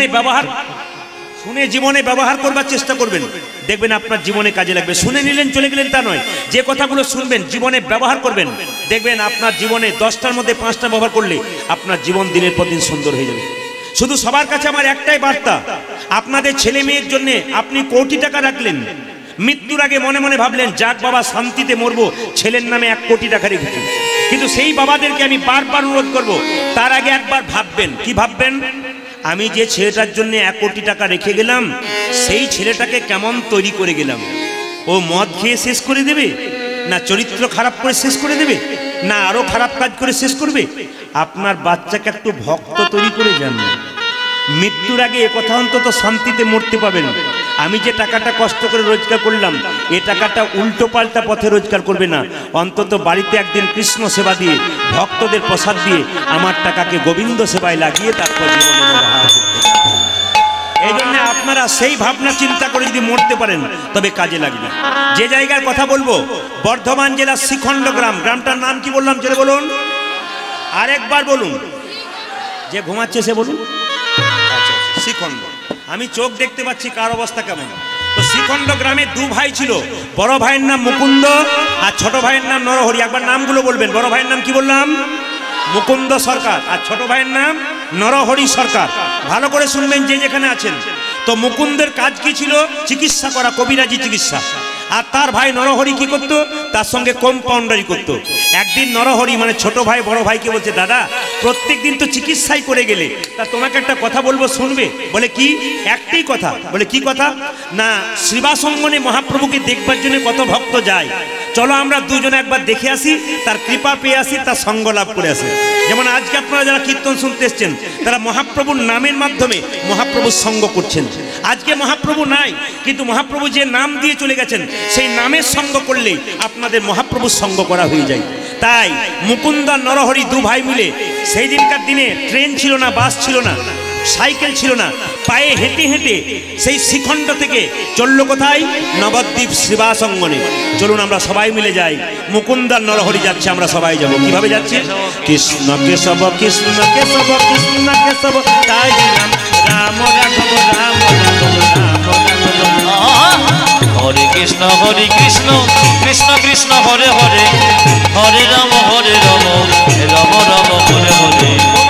জীবনে ব্যবহার করবার চেষ্টা করবেন, দেখবেন আপনার জীবনে কাজে লাগবে। শুনে নিলেন চলে গেলেন তা নয়, যে কথাগুলো শুনবেন জীবনে ব্যবহার করবেন, দেখবেন আপনার জীবনে 10টার মধ্যে 5টা ব্যবহার করলে আপনার জীবন দিনের পর দিন সুন্দর হয়ে যাবে। শুধু সবার কাছে আমার একটাই বার্তা, আপনাদের ছেলে মেয়ের জন্য আপনি কোটি টাকা রাখলেন, মৃত্যুর আগে মনে মনে ভাবলেন যাক বাবা শান্তিতে মরবো, ছেলের নামে 1 কোটি টাকা রেখেছি। কিন্তু সেই বাবাদেরকে আমি বারবার অনুরোধ করব, তার আগে একবার ভাববেন। কি ভাববেন? আমি যে ছেলেটার জন্য 1 কোটি টাকা রেখে গেলাম, সেই ছেলেটাকে কেমন তৈরি করে গেলাম? ও মদ খেয়ে শেষ করে দেবে, না চরিত্র খারাপ করে শেষ করে দেবে, না আরো খারাপ কাজ করে শেষ করবে? আপনার বাচ্চাকে একটু ভক্ত তৈরি করে যান। মৃত্যুর আগে একথা অন্তত শান্তিতে মরতে পাবেন, আমি যে টাকাটা কষ্ট করে রোজগার করলাম, এ টাকাটা উল্টো পাল্টা পথে রোজগার করবে না। অন্তত বাড়িতে একদিন কৃষ্ণ সেবা দিয়ে, ভক্তদের প্রসাদ দিয়ে আমার টাকাকে গোবিন্দ সেবায় লাগিয়ে তারপর জীবনে ব্যবহার করতে। এই জন্য আপনারা সেই ভাবনা চিন্তা করে যদি মরতে পারেন তবে কাজে লাগবে। যে জায়গার কথা বলবো, বর্ধমান জেলার শ্রীখণ্ড গ্রাম। গ্রামটার নাম কি বললাম ছেলে বলুন, আরেকবার বলুন, যে ঘুমাচ্ছে সে বলুন। আচ্ছা, শ্রীখণ্ড। আমি চোখ দেখতে পাচ্ছি কার অবস্থা কেমন। তো শ্রীখণ্ড গ্রামে দু ভাই ছিল, বড় ভাইয়ের নাম মুকুন্দ আর ছোট ভাইয়ের নাম নরহরি। একবার নামগুলো বলবেন। বড় ভাইয়ের নাম কি বললাম? মুকুন্দ সরকার। আর ছোট ভাইয়ের নাম নরহরি সরকার। ভালো করে শুনবেন যে যেখানে আছেন। তো মুকুন্দের কাজ কি ছিল? চিকিৎসা করা, কবিরাজি চিকিৎসা। আর তার ভাই নরহরি কি করত? তার সঙ্গে কম্পাউন্ডারি করত। একদিন নরহরি মানে ছোট ভাই বড় ভাইকে বলছে, দাদা প্রত্যেক দিন তো চিকিৎসাই করে গেলে, তা তোমাকে একটা কথা বলবো, শুনবে? বলে কি? একটাই কথা। বলে কি কথা? না, শ্রীবাসঙ্গনে মহাপ্রভুকে দেখবার জন্য কত ভক্ত যায়, চলো আমরা দুজনে একবার দেখে আসি, তার কৃপা পেয়ে আসি, তার সঙ্গ লাভ করে আসি। যেমন আজকে আপনারা যারা কীর্তন শুনতে এসছেন, তারা মহাপ্রভুর নামের মাধ্যমে মহাপ্রভুর সঙ্গ করছেন। আজকে মহাপ্রভু নাই, কিন্তু মহাপ্রভু যে নাম দিয়ে চলে গেছেন, সেই নামের সঙ্গ করলেই আপনাদের মহাপ্রভুর সঙ্গ করা হয়ে যায়। তাই মুকুন্দ আর নরহরি দু ভাই মিলে সেই দিনকার দিনে ট্রেন ছিল না, বাস ছিল না, সাইকেল ছিল না, পায়ে হেঁটে হেঁটে সেই শ্রীখণ্ড থেকে চললো কোথায়? নবদ্বীপ শ্রীবাসঙ্গনে। চলুন আমরা সবাই মিলে যাই। মুকুন্দ আর নরহরি যাচ্ছে, আমরা সবাই যাব। কিভাবে যাচ্ছি? কৃষ্ণ কেশব কৃষ্ণ কেশব কৃষ্ণ কেশব তাই নাম রাম রাঘব রাম রাঘব রাম রাঘব। হরে কৃষ্ণ কৃষ্ণ কৃষ্ণ হরে হরে, হরে রাম রাম রাম হরে হরে।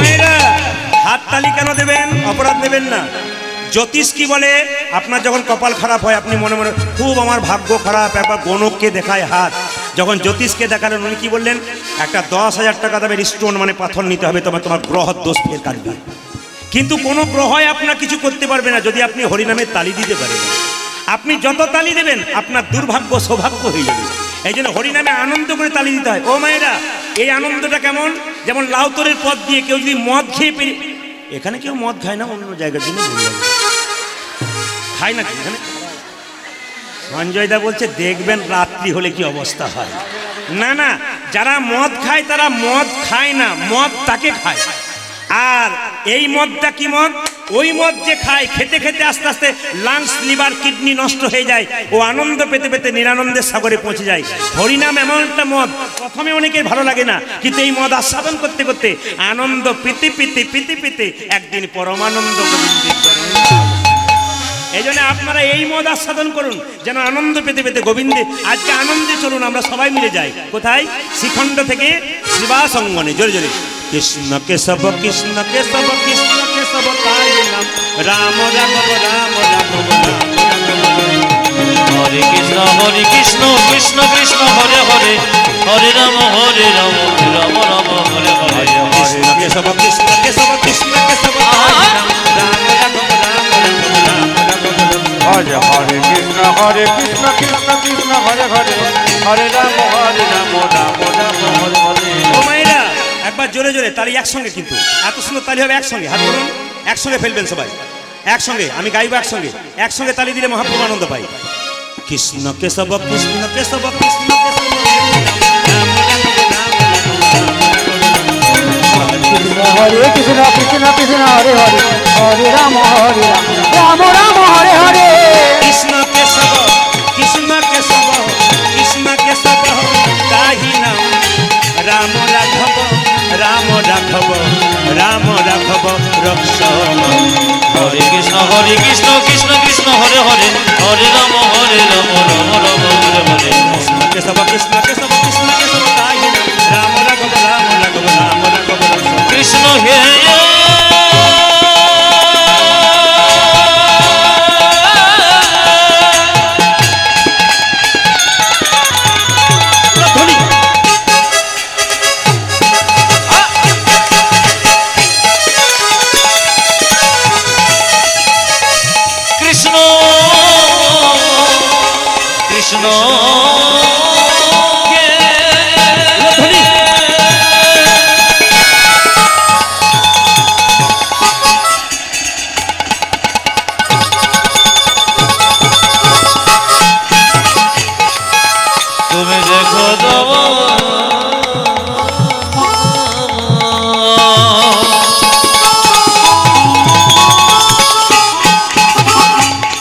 হাততালি কেন দেবেন? অপরাধ দেবেন না। জ্যোতিষ কি বলে? আপনার যখন কপাল খারাপ হয়, আপনি মনে মনে খুব আমার ভাগ্য খারাপ, একবার গণককে দেখায় হাত। যখন জ্যোতিষকে দেখালেন, উনি কি বললেন? একটা 10,000 টাকা দামের স্টোন মানে পাথর নিতে হবে, তোমার গ্রহ দোষ ফের কাটবে। কিন্তু কোনো গ্রহই আপনার কিছু করতে পারবে না যদি আপনি হরিনামের তালি দিতে পারেন। আপনি যত তালি দেবেন আপনার দুর্ভাগ্য সৌভাগ্য হয়ে যাবে। এই জন্য হরিনামে আনন্দ করে তালি দিতে হয়। ও মায়েরা, এই আনন্দটা কেমন? যেমন লাউতরের পথ দিয়ে কেউ যদি মদ খেয়ে পেরে, এখানে কেউ মদ খায় না, অন্য জায়গার জন্য খায় না। এখানে সঞ্জয় দা বলছে দেখবেন রাত্রি হলে কি অবস্থা হয়। না না, যারা মদ খায় তারা মদ খায় না, মদ তাকে খায়। আর এই মদটা কি মদ? ওই মদ যে খায়, খেতে খেতে আস্তে আস্তে লাংস, লিভার, কিডনি নষ্ট হয়ে যায়। ও আনন্দ পেতে পেতে নিরানন্দের সাগরে পৌঁছে যায়। হরিনাম এমন একটা মদ, প্রথমে অনেকের ভালো লাগে না, কিন্তু এই মদ আস্বাদন করতে করতে আনন্দ পেতে পেতে পেতে পেতে একদিন পরমানন্দ গোবিন্দে। এই জন্য আপনারা এই মদ আস্বাদন করুন, যেন আনন্দ পেতে পেতে গোবিন্দে। আজকে আনন্দে চলুন, আমরা সবাই মিলে যাই। কোথায়? শ্রীখণ্ড থেকে শ্রীবাসঙ্গনে। জোরে জোরে কৃষ্ণ কেশব কৃষ্ণ কেশব কৃষ্ণ কেশব তাই নাম রাম রাঘব রাম রাঘব রাম। হরে কৃষ্ণ কৃষ্ণ কৃষ্ণ হরে হরে, হরে রাম রাম রাম হরে হরে। কৃষ্ণ কেশব কৃষ্ণ কেশব কৃষ্ণ কেশব তাই নাম রাম রাঘব রাম রাঘব রাম রাঘব। হরে হরে কৃষ্ণ কৃষ্ণ কৃষ্ণ হরে হরে, হরে রাম রাম রাম হরে হরে। ও মায়েরা, একবার জোরে জোরে তালি একসঙ্গে, কিন্তু এত সুন্দর তালি হবে একসঙ্গে। হাত ধরুন, একসঙ্গে ফেলবেন সবাই একসঙ্গে। আমি গাইব একসঙ্গে, একসঙ্গে তালি দিলে মহাপ্রভু আনন্দ পাই। কৃষ্ণ কেশব কৃষ্ণ কেশব কৃষ্ণ কেশব হরে কৃষ্ণ কৃষ্ণ কৃষ্ণ হরে হরে, হরে রাম রাম রাম হরে হরে। কৃষ্ণ কেশব কৃষ্ণ কেশব কৃষ্ণ কেশব তাহি নাম রাম রাঘব রাম রাঘব রাম রাঘব রক্ষম। হরে কৃষ্ণ কৃষ্ণ কৃষ্ণ হরে হরে, হরে রাম রাম রাম হরে হরে। কৃষ্ণ কেশব কৃষ্ণ কেশব কৃষ্ণ কেশব তাহি নাম রাম রাঘব রাম রাঘব রাম রাঘব রক্ষম। কৃষ্ণ হে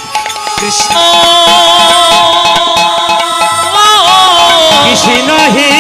কৃষ্ণ হে